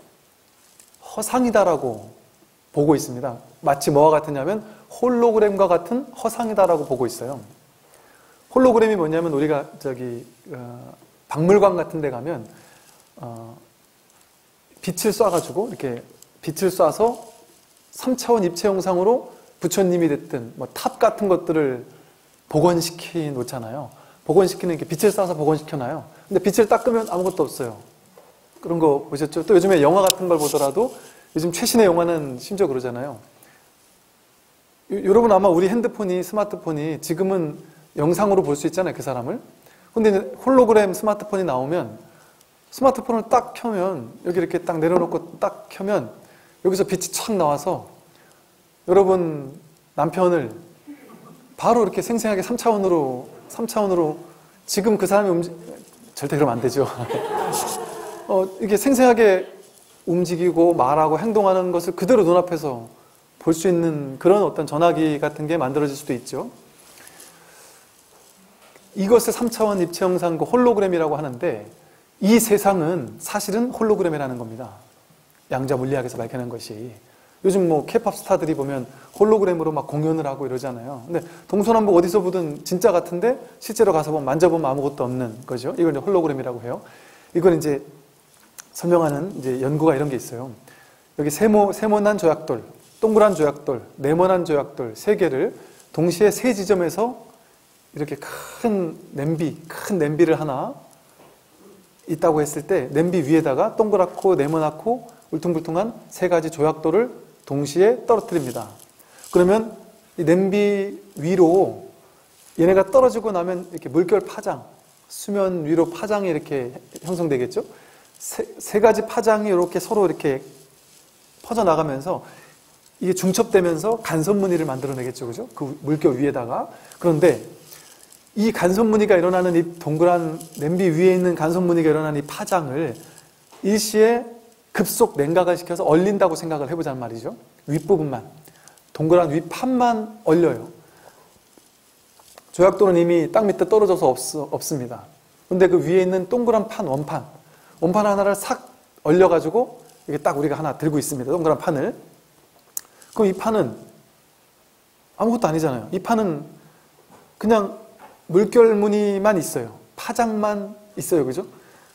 허상이다라고 보고 있습니다. 마치 뭐와 같으냐면 홀로그램과 같은 허상이다라고 보고 있어요. 홀로그램이 뭐냐면 우리가 저기 어, 박물관 같은 데 가면 어, 빛을 쏴가지고 이렇게 빛을 쏴서 삼 차원 입체 영상으로 부처님이 됐든 뭐 탑 같은 것들을 복원시키 놓잖아요. 복원시키는 게 빛을 쏴서 복원시켜 놔요. 근데 빛을 딱 끄면 아무것도 없어요. 그런 거 보셨죠? 또 요즘에 영화 같은 걸 보더라도 요즘 최신의 영화는 심지어 그러잖아요. 요, 여러분 아마 우리 핸드폰이, 스마트폰이 지금은 영상으로 볼 수 있잖아요, 그 사람을. 근데 홀로그램 스마트폰이 나오면 스마트폰을 딱 켜면, 여기 이렇게 딱 내려놓고 딱 켜면 여기서 빛이 촥 나와서 여러분 남편을 바로 이렇게 생생하게 삼 차원으로 삼 차원으로 지금 그 사람이 움직 절대 그러면 안 되죠. 어, 이게 생생하게 움직이고 말하고 행동하는 것을 그대로 눈앞에서 볼 수 있는 그런 어떤 전화기 같은 게 만들어질 수도 있죠. 이것을 삼 차원 입체 영상과 홀로그램이라고 하는데 이 세상은 사실은 홀로그램이라는 겁니다. 양자 물리학에서 밝혀낸 것이. 요즘 뭐 케이팝 스타들이 보면 홀로그램으로 막 공연을 하고 이러잖아요. 근데 동서남북 어디서 보든 진짜 같은데 실제로 가서 보면 만져보면 아무것도 없는 거죠. 이걸 이제 홀로그램이라고 해요. 이걸 이제 설명하는 이제 연구가 이런 게 있어요. 여기 세모, 세모난 조약돌, 동그란 조약돌, 네모난 조약돌 세 개를 동시에 세 지점에서 이렇게 큰 냄비, 큰 냄비를 하나 있다고 했을 때 냄비 위에다가 동그랗고 네모나고 울퉁불퉁한 세 가지 조약돌을 동시에 떨어뜨립니다. 그러면 이 냄비 위로 얘네가 떨어지고 나면 이렇게 물결 파장, 수면 위로 파장이 이렇게 형성되겠죠? 세, 세 가지 파장이 이렇게 서로 이렇게 퍼져나가면서 이게 중첩되면서 간섭무늬를 만들어내겠죠, 그죠? 그 물결 위에다가. 그런데 이 간섭무늬가 일어나는 이 동그란 냄비 위에 있는 간섭무늬가 일어나는 이 파장을 일시에 급속 냉각을 시켜서 얼린다고 생각을 해보자는 말이죠. 윗부분만, 동그란 윗판만 얼려요. 조약돌은 이미 땅 밑에 떨어져서 없, 없습니다. 근데 그 위에 있는 동그란 판, 원판, 원판 하나를 싹 얼려가지고 이게 딱 우리가 하나 들고 있습니다. 동그란 판을. 그럼 이 판은 아무것도 아니잖아요. 이 판은 그냥 물결 무늬만 있어요. 파장만 있어요. 그죠?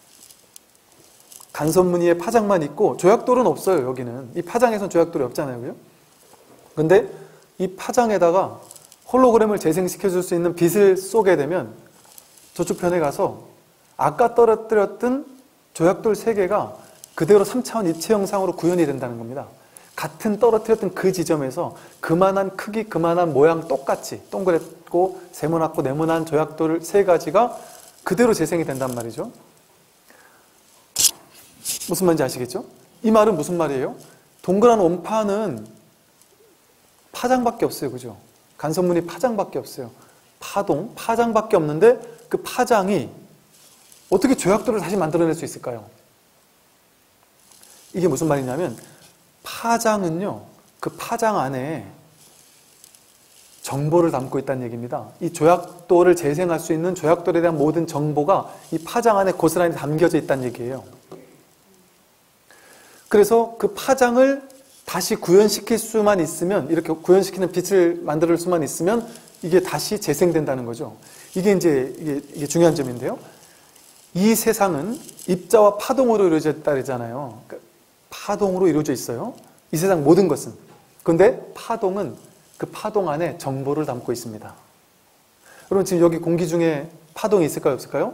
간섭 무늬에 파장만 있고 조약돌은 없어요. 여기는. 이 파장에선 조약돌이 없잖아요. 그죠? 근데 이 파장에다가 홀로그램을 재생시켜 줄 수 있는 빛을 쏘게 되면 저쪽 편에 가서 아까 떨어뜨렸던 조약돌 세 개가 그대로 삼 차원 입체 영상으로 구현이 된다는 겁니다. 같은 떨어뜨렸던 그 지점에서 그만한 크기, 그만한 모양 똑같이 동그랗고 세모났고 네모난 조약돌 세 가지가 그대로 재생이 된단 말이죠. 무슨 말인지 아시겠죠? 이 말은 무슨 말이에요? 동그란 원판은 파장밖에 없어요. 그죠? 간섭문이 파장밖에 없어요. 파동, 파장밖에 없는데 그 파장이 어떻게 조약돌을 다시 만들어낼 수 있을까요? 이게 무슨 말이냐면 파장은요, 그 파장 안에 정보를 담고 있다는 얘기입니다. 이 조약돌을 재생할 수 있는 조약돌에 대한 모든 정보가 이 파장 안에 고스란히 담겨져 있다는 얘기예요. 그래서 그 파장을 다시 구현시킬 수만 있으면, 이렇게 구현시키는 빛을 만들 수만 있으면 이게 다시 재생된다는 거죠. 이게 이제 이게, 이게 중요한 점인데요. 이 세상은 입자와 파동으로 이루어져 있다 그러잖아요. 그러니까 파동으로 이루어져 있어요. 이 세상 모든 것은. 그런데 파동은 그 파동 안에 정보를 담고 있습니다. 여러분 지금 여기 공기 중에 파동이 있을까요? 없을까요?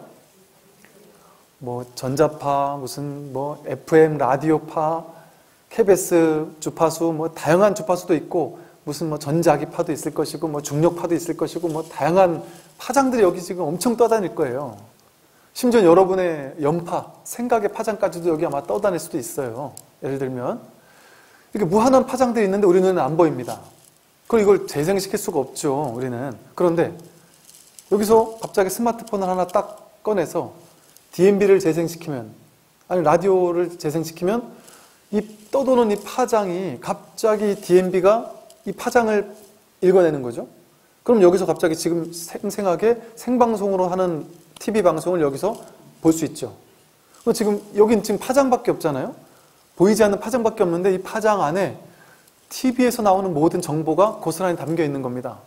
뭐 전자파, 무슨 뭐 에프엠 라디오파, 케이비에스 주파수, 뭐 다양한 주파수도 있고 무슨 뭐 전자기파도 있을 것이고 뭐 중력파도 있을 것이고 뭐 다양한 파장들이 여기 지금 엄청 떠다닐 거예요. 심지어 여러분의 연파, 생각의 파장까지도 여기 아마 떠다닐 수도 있어요. 예를 들면 이렇게 무한한 파장들이 있는데 우리 눈에는 안 보입니다. 그리고 이걸 재생시킬 수가 없죠. 우리는. 그런데 여기서 갑자기 스마트폰을 하나 딱 꺼내서 디엠비를 재생시키면, 아니 라디오를 재생시키면 이 떠도는 이 파장이 갑자기 디엠비가 이 파장을 읽어내는 거죠. 그럼 여기서 갑자기 지금 생생하게 생방송으로 하는 티비 방송을 여기서 볼 수 있죠. 지금 여긴 지금 파장밖에 없잖아요. 보이지 않는 파장밖에 없는데 이 파장 안에 티비에서 나오는 모든 정보가 고스란히 담겨 있는 겁니다.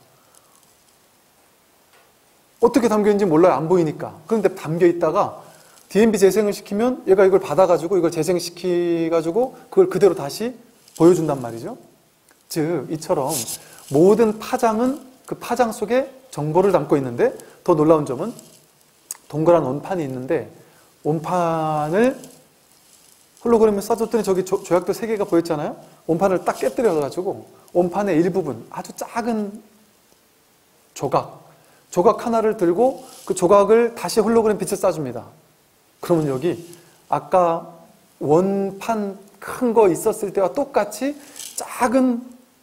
어떻게 담겨 있는지 몰라요. 안 보이니까. 그런데 담겨 있다가 디엠비 재생을 시키면 얘가 이걸 받아가지고 이걸 재생시켜가지고 그걸 그대로 다시 보여준단 말이죠. 즉 이처럼 모든 파장은 그 파장 속에 정보를 담고 있는데, 더 놀라운 점은 동그란 원판이 있는데 원판을 홀로그램을 쏴줬더니 저기 조, 조약돌 세 개가 보였잖아요. 원판을 딱 깨뜨려가지고 원판의 일부분, 아주 작은 조각, 조각 하나를 들고 그 조각을 다시 홀로그램 빛을 쏴줍니다. 그러면 여기 아까 원판 큰 거 있었을 때와 똑같이 작은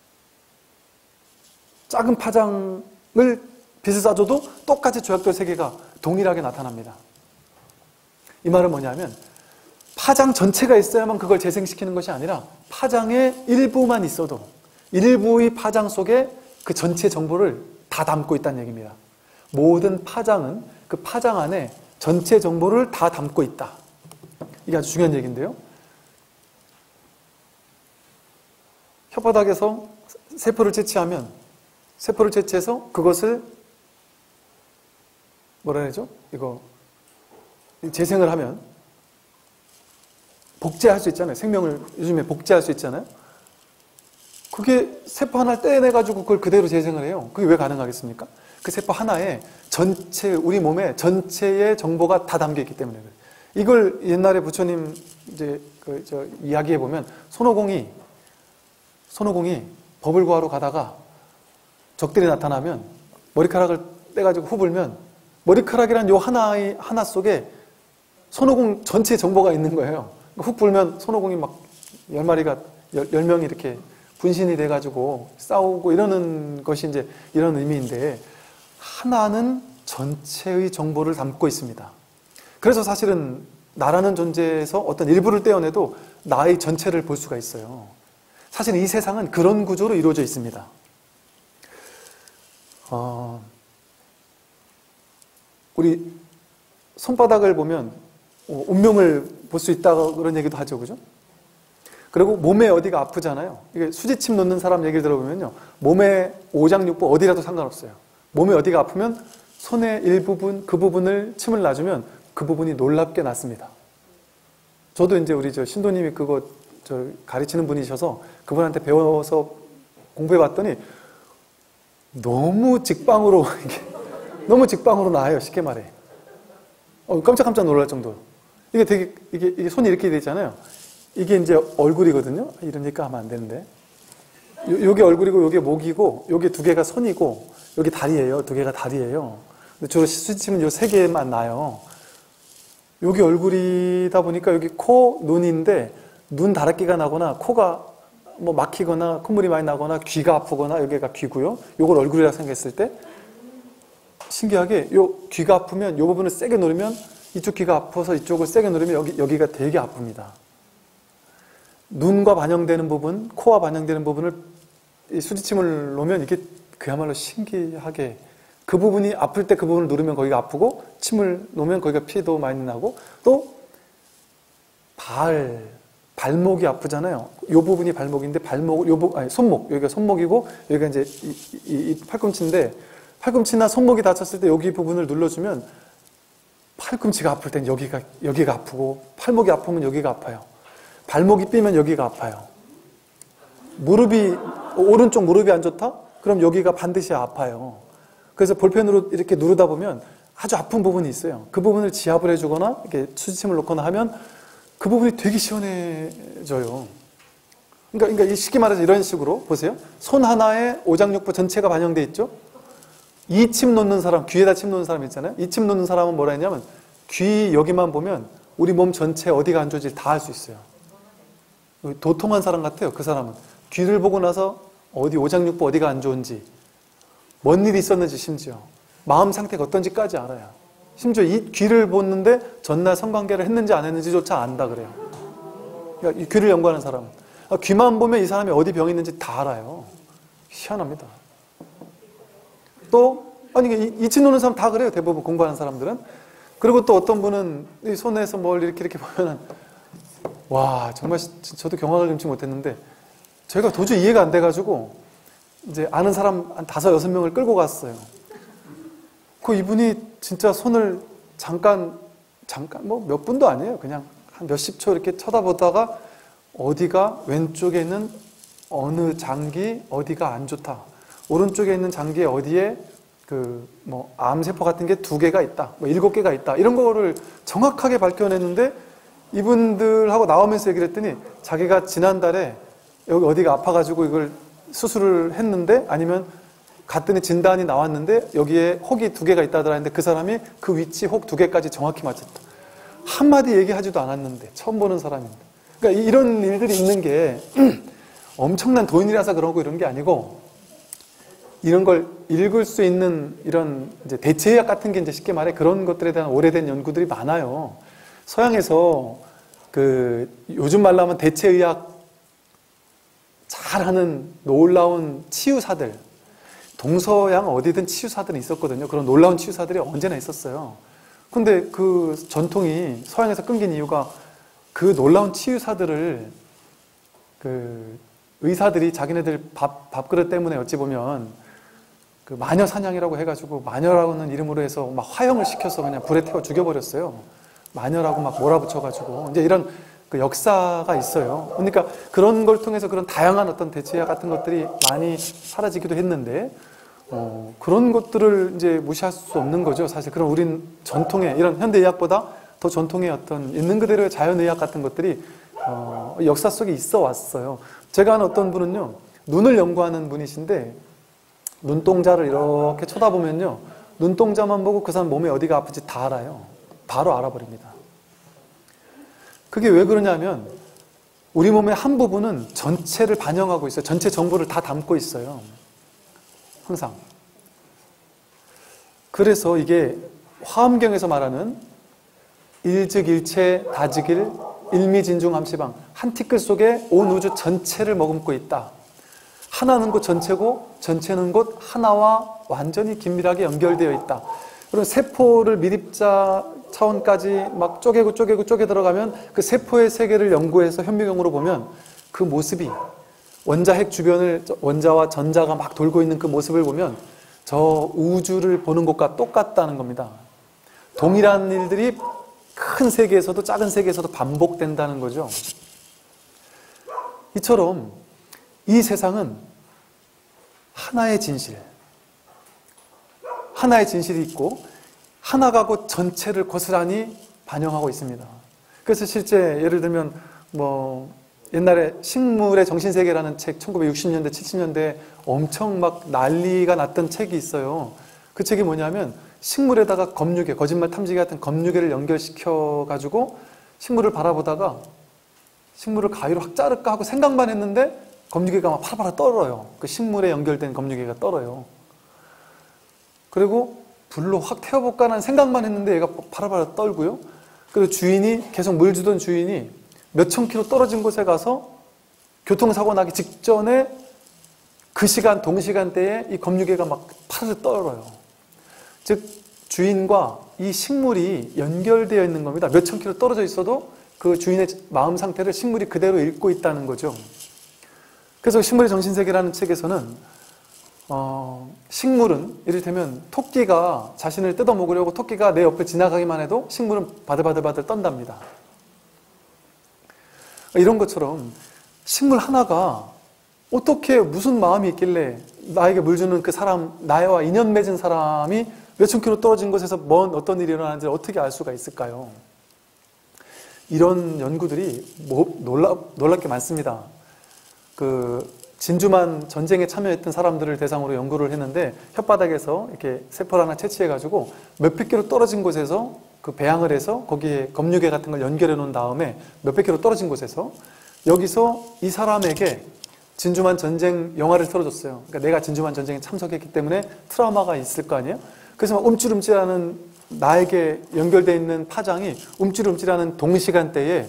작은 파장을 빛을 쏴줘도 똑같이 조약돌 세 개가 동일하게 나타납니다. 이 말은 뭐냐면 파장 전체가 있어야만 그걸 재생시키는 것이 아니라 파장의 일부만 있어도 일부의 파장 속에 그 전체 정보를 다 담고 있다는 얘기입니다. 모든 파장은 그 파장 안에 전체 정보를 다 담고 있다. 이게 아주 중요한 얘기인데요. 혓바닥에서 세포를 채취하면 세포를 채취해서 그것을 뭐라 해야죠? 이거 재생을 하면 복제할 수 있잖아요. 생명을 요즘에 복제할 수 있잖아요. 그게 세포 하나를 떼내가지고 그걸 그대로 재생을 해요. 그게 왜 가능하겠습니까? 그 세포 하나에 전체, 우리 몸에 전체의 정보가 다 담겨있기 때문에 그래요. 이걸 옛날에 부처님 이제 그 저 이야기해 보면 손오공이 손오공이 법을 구하러 가다가 적들이 나타나면 머리카락을 떼가지고 후불면 머리카락이란 요 하나의 하나 속에 손오공 전체 정보가 있는 거예요. 훅 불면 손오공이 막 열 마리가 열 명이 이렇게 분신이 돼가지고 싸우고 이러는 것이 이제 이런 의미인데, 하나는 전체의 정보를 담고 있습니다. 그래서 사실은 나라는 존재에서 어떤 일부를 떼어내도 나의 전체를 볼 수가 있어요. 사실 이 세상은 그런 구조로 이루어져 있습니다. 어, 우리 손바닥을 보면 운명을 볼 수 있다고 그런 얘기도 하죠. 그죠? 그리고 몸에 어디가 아프잖아요. 이게 수지침 놓는 사람 얘기를 들어보면요. 몸에 오장육부 어디라도 상관없어요. 몸에 어디가 아프면 손의 일부분, 그 부분을 침을 놔주면 그 부분이 놀랍게 낫습니다. 저도 이제 우리 저 신도님이 그거 저 가르치는 분이셔서 그분한테 배워서 공부해 봤더니 너무 직방으로, 너무 직방으로 나아요. 쉽게 말해. 어, 깜짝깜짝 놀랄 정도로. 이게 되게, 이게, 이게 손이 이렇게 되잖아요. 이게 이제 얼굴이거든요. 이러니까 하면 안 되는데. 요, 요게 얼굴이고, 요게 목이고, 요게 두 개가 손이고, 여기 다리예요. 두 개가 다리예요. 근데 주로 수치면 요 세 개만 나요. 여기 얼굴이다 보니까 여기 코, 눈인데, 눈 다래끼가 나거나 코가 뭐 막히거나 콧물이 많이 나거나 귀가 아프거나 여기가 귀고요. 요걸 얼굴이라고 생각했을 때 신기하게 요 귀가 아프면 요 부분을 세게 누르면 이쪽 귀가 아파서 이쪽을 세게 누르면 여기, 여기가 되게 아픕니다. 눈과 반영되는 부분, 코와 반영되는 부분을 이 수지침을 놓으면 이게 그야말로 신기하게 그 부분이 아플 때 그 부분을 누르면 거기가 아프고 침을 놓으면 거기가 피도 많이 나고 또 발, 발목이 아프잖아요. 요 부분이 발목인데 발목, 요 부, 아니 손목, 여기가 손목이고 여기가 이제 이, 이, 이 팔꿈치인데 팔꿈치나 손목이 다쳤을 때 여기 부분을 눌러주면 팔꿈치가 아플 땐 여기가, 여기가 아프고 팔목이 아프면 여기가 아파요. 발목이 삐면 여기가 아파요. 무릎이, 오른쪽 무릎이 안 좋다? 그럼 여기가 반드시 아파요. 그래서 볼펜으로 이렇게 누르다 보면 아주 아픈 부분이 있어요. 그 부분을 지압을 해주거나 이렇게 수지침을 놓거나 하면 그 부분이 되게 시원해져요. 그러니까, 그러니까 쉽게 말해서 이런 식으로 보세요. 손 하나에 오장육부 전체가 반영돼 있죠. 이 침 놓는 사람, 귀에다 침 놓는 사람 있잖아요. 이 침 놓는 사람은 뭐라 했냐면 귀 여기만 보면 우리 몸 전체 어디가 안 좋은지 다 알 수 있어요. 도통한 사람 같아요. 그 사람은 귀를 보고 나서 어디 오장육부 어디가 안 좋은지, 뭔 일이 있었는지, 심지어 마음 상태가 어떤지까지 알아요. 심지어 이 귀를 보는데 전날 성관계를 했는지 안 했는지조차 안다 그래요. 그러니까 이 귀를 연구하는 사람은 귀만 보면 이 사람이 어디 병이 있는지 다 알아요. 희한합니다. 또 아니 이치 놓는 사람 다 그래요. 대부분 공부하는 사람들은. 그리고 또 어떤 분은 이 손에서 뭘 이렇게 이렇게 보면은 와 정말 저도 경악을 금치 못했는데 저희가 도저히 이해가 안 돼가지고 이제 아는 사람 한 다섯 여섯 명을 끌고 갔어요. 그 이분이 진짜 손을 잠깐 잠깐 뭐 몇 분도 아니에요. 그냥 한 몇십 초 이렇게 쳐다보다가 어디가 왼쪽에 있는 어느 장기 어디가 안 좋다. 오른쪽에 있는 장기에 어디에 그 뭐 암세포 같은 게 두 개가 있다. 뭐 일곱 개가 있다. 이런 거를 정확하게 밝혀냈는데 이분들하고 나오면서 얘기를 했더니 자기가 지난달에 여기 어디가 아파가지고 이걸 수술을 했는데 아니면 갔더니 진단이 나왔는데 여기에 혹이 두 개가 있다더라 했는데 그 사람이 그 위치 혹 두 개까지 정확히 맞췄다. 한마디 얘기하지도 않았는데 처음 보는 사람인데. 그러니까 이런 일들이 있는 게 엄청난 돈이라서 그러고 이런 게 아니고 이런 걸 읽을 수 있는 이런 이제 대체의학 같은 게 이제 쉽게 말해 그런 것들에 대한 오래된 연구들이 많아요. 서양에서 그 요즘 말로 하면 대체의학 잘하는 놀라운 치유사들, 동서양 어디든 치유사들은 있었거든요. 그런 놀라운 치유사들이 언제나 있었어요. 근데 그 전통이 서양에서 끊긴 이유가 그 놀라운 치유사들을 그 의사들이 자기네들 밥, 밥그릇 때문에 어찌 보면 그 마녀 사냥이라고 해가지고 마녀라고는 이름으로 해서 막 화형을 시켜서 그냥 불에 태워 죽여버렸어요. 마녀라고 막 몰아붙여가지고 이제 이런 그 역사가 있어요. 그러니까 그런 걸 통해서 그런 다양한 어떤 대체약 같은 것들이 많이 사라지기도 했는데 어, 그런 것들을 이제 무시할 수 없는 거죠. 사실 그런 우린 전통의 이런 현대의학보다 더 전통의 어떤 있는 그대로의 자연의학 같은 것들이 어, 역사 속에 있어 왔어요. 제가 아는 어떤 분은요, 눈을 연구하는 분이신데 눈동자를 이렇게 쳐다보면요, 눈동자만 보고 그 사람 몸에 어디가 아픈지 다 알아요. 바로 알아버립니다. 그게 왜 그러냐면 우리 몸의 한 부분은 전체를 반영하고 있어요. 전체 정보를 다 담고 있어요. 항상. 그래서 이게 화엄경에서 말하는 일즉일체 다즉일 일미진중함시방, 한 티끌 속에 온 우주 전체를 머금고 있다. 하나는 곧 전체고 전체는 곧 하나와 완전히 긴밀하게 연결되어 있다. 그리고 세포를 미립자 차원까지 막 쪼개고 쪼개고 쪼개 들어가면 그 세포의 세계를 연구해서 현미경으로 보면 그 모습이 원자 핵 주변을 원자와 전자가 막 돌고 있는 그 모습을 보면 저 우주를 보는 것과 똑같다는 겁니다. 동일한 일들이 큰 세계에서도 작은 세계에서도 반복된다는 거죠. 이처럼 이 세상은 하나의 진실, 하나의 진실이 있고 하나가 곧 전체를 고스란히 반영하고 있습니다. 그래서 실제 예를 들면 뭐 옛날에 식물의 정신세계라는 책 천구백육십 년대, 칠십 년대에 엄청 막 난리가 났던 책이 있어요. 그 책이 뭐냐면 식물에다가 검유계, 거짓말 탐지기 같은 검유계를 연결시켜가지고 식물을 바라보다가 식물을 가위로 확 자를까 하고 생각만 했는데 검유계가 막 파라파라 떨어요. 그 식물에 연결된 검유계가 떨어요. 그리고 불로 확 태워볼까라는 생각만 했는데 얘가 파라파라 떨고요. 그리고 주인이, 계속 물 주던 주인이 몇천 킬로 떨어진 곳에 가서 교통사고 나기 직전에 그 시간, 동시간대에 이 검유계가 막 파르르 떨어요. 즉, 주인과 이 식물이 연결되어 있는 겁니다. 몇천 킬로 떨어져 있어도 그 주인의 마음 상태를 식물이 그대로 읽고 있다는 거죠. 그래서 식물의 정신세계라는 책에서는 어, 식물은 이를테면 토끼가 자신을 뜯어먹으려고 토끼가 내 옆에 지나가기만 해도 식물은 바들바들바들 떤답니다. 이런 것처럼 식물 하나가 어떻게 무슨 마음이 있길래 나에게 물 주는 그 사람, 나와 인연 맺은 사람이 몇천 킬로 떨어진 곳에서 뭔 어떤 일이 일어나는지 어떻게 알 수가 있을까요? 이런 연구들이 뭐 놀라, 놀랍게 많습니다. 그 진주만 전쟁에 참여했던 사람들을 대상으로 연구를 했는데 혓바닥에서 이렇게 세포를 하나 채취해가지고 몇백 킬로 떨어진 곳에서 그 배양을 해서 거기에 검유계 같은 걸 연결해 놓은 다음에 몇백 킬로 떨어진 곳에서 여기서 이 사람에게 진주만 전쟁 영화를 틀어줬어요. 그러니까 내가 진주만 전쟁에 참석했기 때문에 트라우마가 있을 거 아니에요? 그래서 막 움찔움찔하는 나에게 연결되어 있는 파장이 움찔움찔하는 동시간대에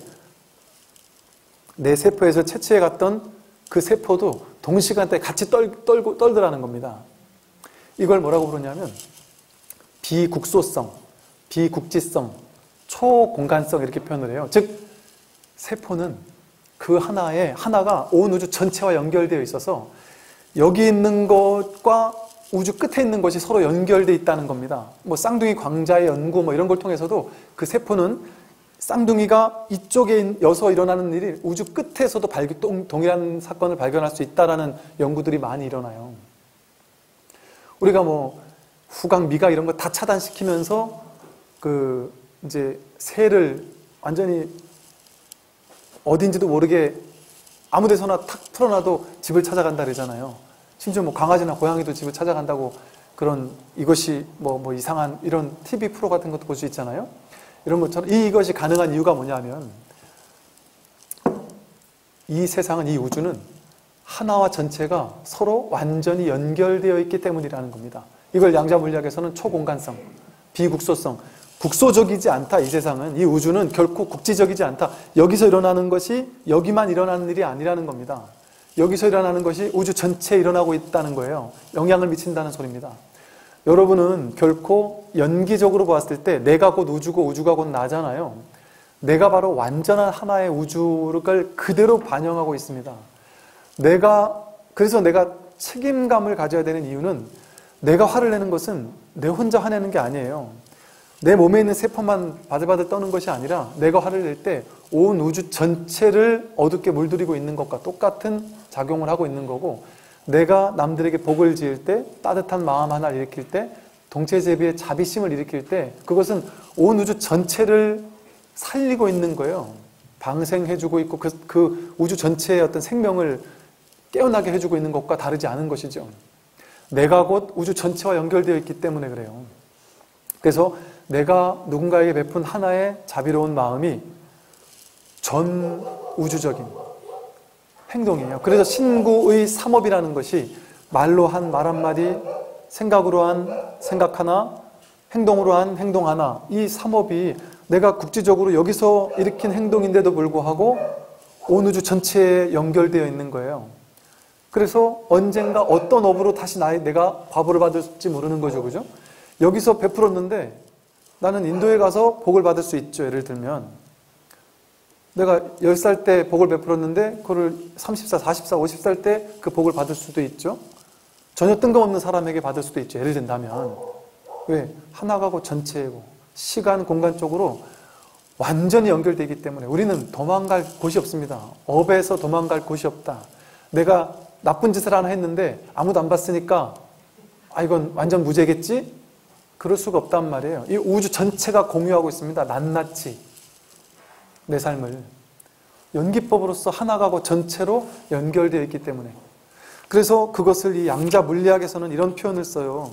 내 세포에서 채취해갔던 그 세포도 동시간대에 같이 떨, 떨고, 떨더라는 겁니다. 이걸 뭐라고 부르냐면 비국소성, 비국지성, 초공간성 이렇게 표현을 해요. 즉 세포는 그 하나에 하나가 온 우주 전체와 연결되어 있어서 여기 있는 것과 우주 끝에 있는 것이 서로 연결되어 있다는 겁니다. 뭐 쌍둥이 광자의 연구 뭐 이런 걸 통해서도 그 세포는 쌍둥이가 이쪽에 여서 일어나는 일이 우주 끝에서도 발견, 동일한 사건을 발견할 수 있다라는 연구들이 많이 일어나요. 우리가 뭐 후각, 미각 이런 거 다 차단시키면서 그 이제 새를 완전히 어딘지도 모르게 아무 데서나 탁 풀어놔도 집을 찾아간다 그러잖아요. 심지어 뭐 강아지나 고양이도 집을 찾아간다고 그런 이것이 뭐, 뭐 이상한 이런 티비 프로 같은 것도 볼 수 있잖아요. 이런 것처럼 이것이 가능한 이유가 뭐냐면 이 세상은, 이 우주는 하나와 전체가 서로 완전히 연결되어 있기 때문이라는 겁니다. 이걸 양자물리학에서는 초공간성, 비국소성, 국소적이지 않다. 이 세상은, 이 우주는 결코 국지적이지 않다. 여기서 일어나는 것이 여기만 일어나는 일이 아니라는 겁니다. 여기서 일어나는 것이 우주 전체에 일어나고 있다는 거예요. 영향을 미친다는 소리입니다. 여러분은 결코 연기적으로 봤을 때 내가 곧 우주고 우주가 곧 나잖아요. 내가 바로 완전한 하나의 우주를 그대로 반영하고 있습니다. 내가, 그래서 내가 책임감을 가져야 되는 이유는 내가 화를 내는 것은 내 혼자 화내는 게 아니에요. 내 몸에 있는 세포만 바들바들 떠는 것이 아니라 내가 화를 낼 때 온 우주 전체를 어둡게 물들이고 있는 것과 똑같은 작용을 하고 있는 거고, 내가 남들에게 복을 지을 때, 따뜻한 마음 하나를 일으킬 때, 동체제비의 자비심을 일으킬 때 그것은 온 우주 전체를 살리고 있는 거예요. 방생해주고 있고 그, 그 우주 전체의 어떤 생명을 깨어나게 해주고 있는 것과 다르지 않은 것이죠. 내가 곧 우주 전체와 연결되어 있기 때문에 그래요. 그래서 내가 누군가에게 베푼 하나의 자비로운 마음이 전 우주적인 행동이에요. 그래서 신구의 삼업이라는 것이 말로 한 말 한마디, 생각으로 한 생각 하나, 행동으로 한 행동 하나, 이 삼업이 내가 국지적으로 여기서 일으킨 행동인데도 불구하고 온 우주 전체에 연결되어 있는 거예요. 그래서 언젠가 어떤 업으로 다시 나, 내가 과보를 받을지 모르는 거죠. 그죠? 여기서 베풀었는데 나는 인도에 가서 복을 받을 수 있죠. 예를 들면 내가 열 살 때 복을 베풀었는데 그걸 서른 살, 사십 살, 오십 살 때 그 복을 받을 수도 있죠. 전혀 뜬금없는 사람에게 받을 수도 있죠. 예를 든다면. 왜? 하나가 고 전체이고 시간, 공간 쪽으로 완전히 연결되기 때문에 우리는 도망갈 곳이 없습니다. 업에서 도망갈 곳이 없다. 내가 나쁜 짓을 하나 했는데 아무도 안 봤으니까 아 이건 완전 무죄겠지? 그럴 수가 없단 말이에요. 이 우주 전체가 공유하고 있습니다. 낱낱이 내 삶을 연기법으로서 하나가 고 전체로 연결되어 있기 때문에. 그래서 그것을 이 양자 물리학에서는 이런 표현을 써요.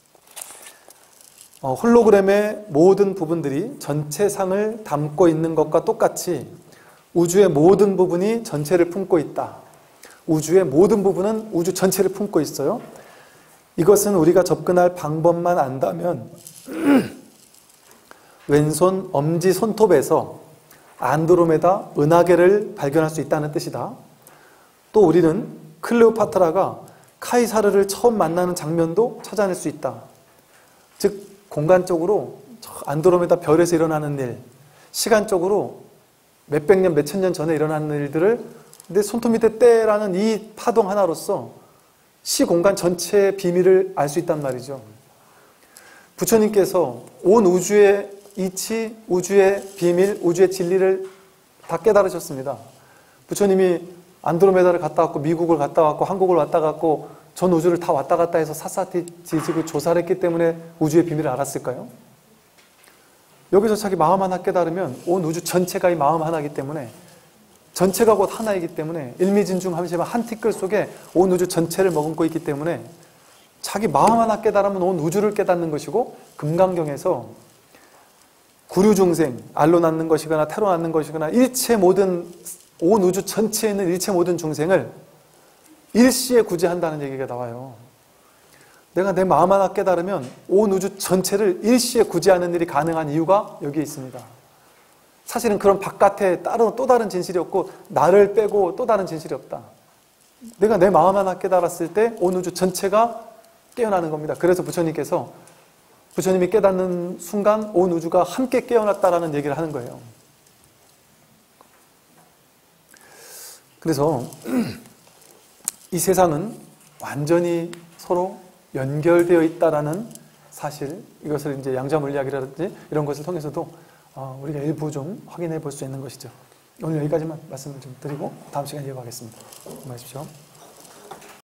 어, 홀로그램의 모든 부분들이 전체상을 담고 있는 것과 똑같이 우주의 모든 부분이 전체를 품고 있다. 우주의 모든 부분은 우주 전체를 품고 있어요. 이것은 우리가 접근할 방법만 안다면 왼손 엄지 손톱에서 안드로메다 은하계를 발견할 수 있다는 뜻이다. 또 우리는 클레오파트라가 카이사르를 처음 만나는 장면도 찾아낼 수 있다. 즉 공간적으로 안드로메다 별에서 일어나는 일, 시간적으로 몇백 년, 몇천 년 전에 일어나는 일들을 내 손톱 밑에 때라는 이 파동 하나로서 시공간 전체의 비밀을 알 수 있단 말이죠. 부처님께서 온 우주의 이치, 우주의 비밀, 우주의 진리를 다 깨달으셨습니다. 부처님이 안드로메다를 갔다 왔고 미국을 갔다 왔고 한국을 왔다 갔고 전 우주를 다 왔다 갔다 해서 샅샅이 지지고 조사를 했기 때문에 우주의 비밀을 알았을까요? 여기서 자기 마음 하나 깨달으면 온 우주 전체가 이 마음 하나이기 때문에 전체가 곧 하나이기 때문에 일미진중 하지만 한 티끌 속에 온 우주 전체를 머금고 있기 때문에 자기 마음 하나 깨달으면 온 우주를 깨닫는 것이고 금강경에서 구류중생, 알로 낳는 것이거나 태로 낳는 것이거나 일체 모든 온 우주 전체에 있는 일체 모든 중생을 일시에 구제한다는 얘기가 나와요. 내가 내 마음 하나 깨달으면 온 우주 전체를 일시에 구제하는 일이 가능한 이유가 여기에 있습니다. 사실은 그런 바깥에 따로 또 다른 진실이 없고 나를 빼고 또 다른 진실이 없다. 내가 내 마음 하나 깨달았을 때 온 우주 전체가 깨어나는 겁니다. 그래서 부처님께서 부처님이 깨닫는 순간 온 우주가 함께 깨어났다라는 얘기를 하는 거예요. 그래서 이 세상은 완전히 서로 연결되어 있다라는 사실, 이것을 이제 양자물리학이라든지 이런 것을 통해서도 우리가 일부 좀 확인해 볼 수 있는 것이죠. 오늘 여기까지만 말씀을 좀 드리고 다음 시간에 이어가겠습니다. 고맙습니다.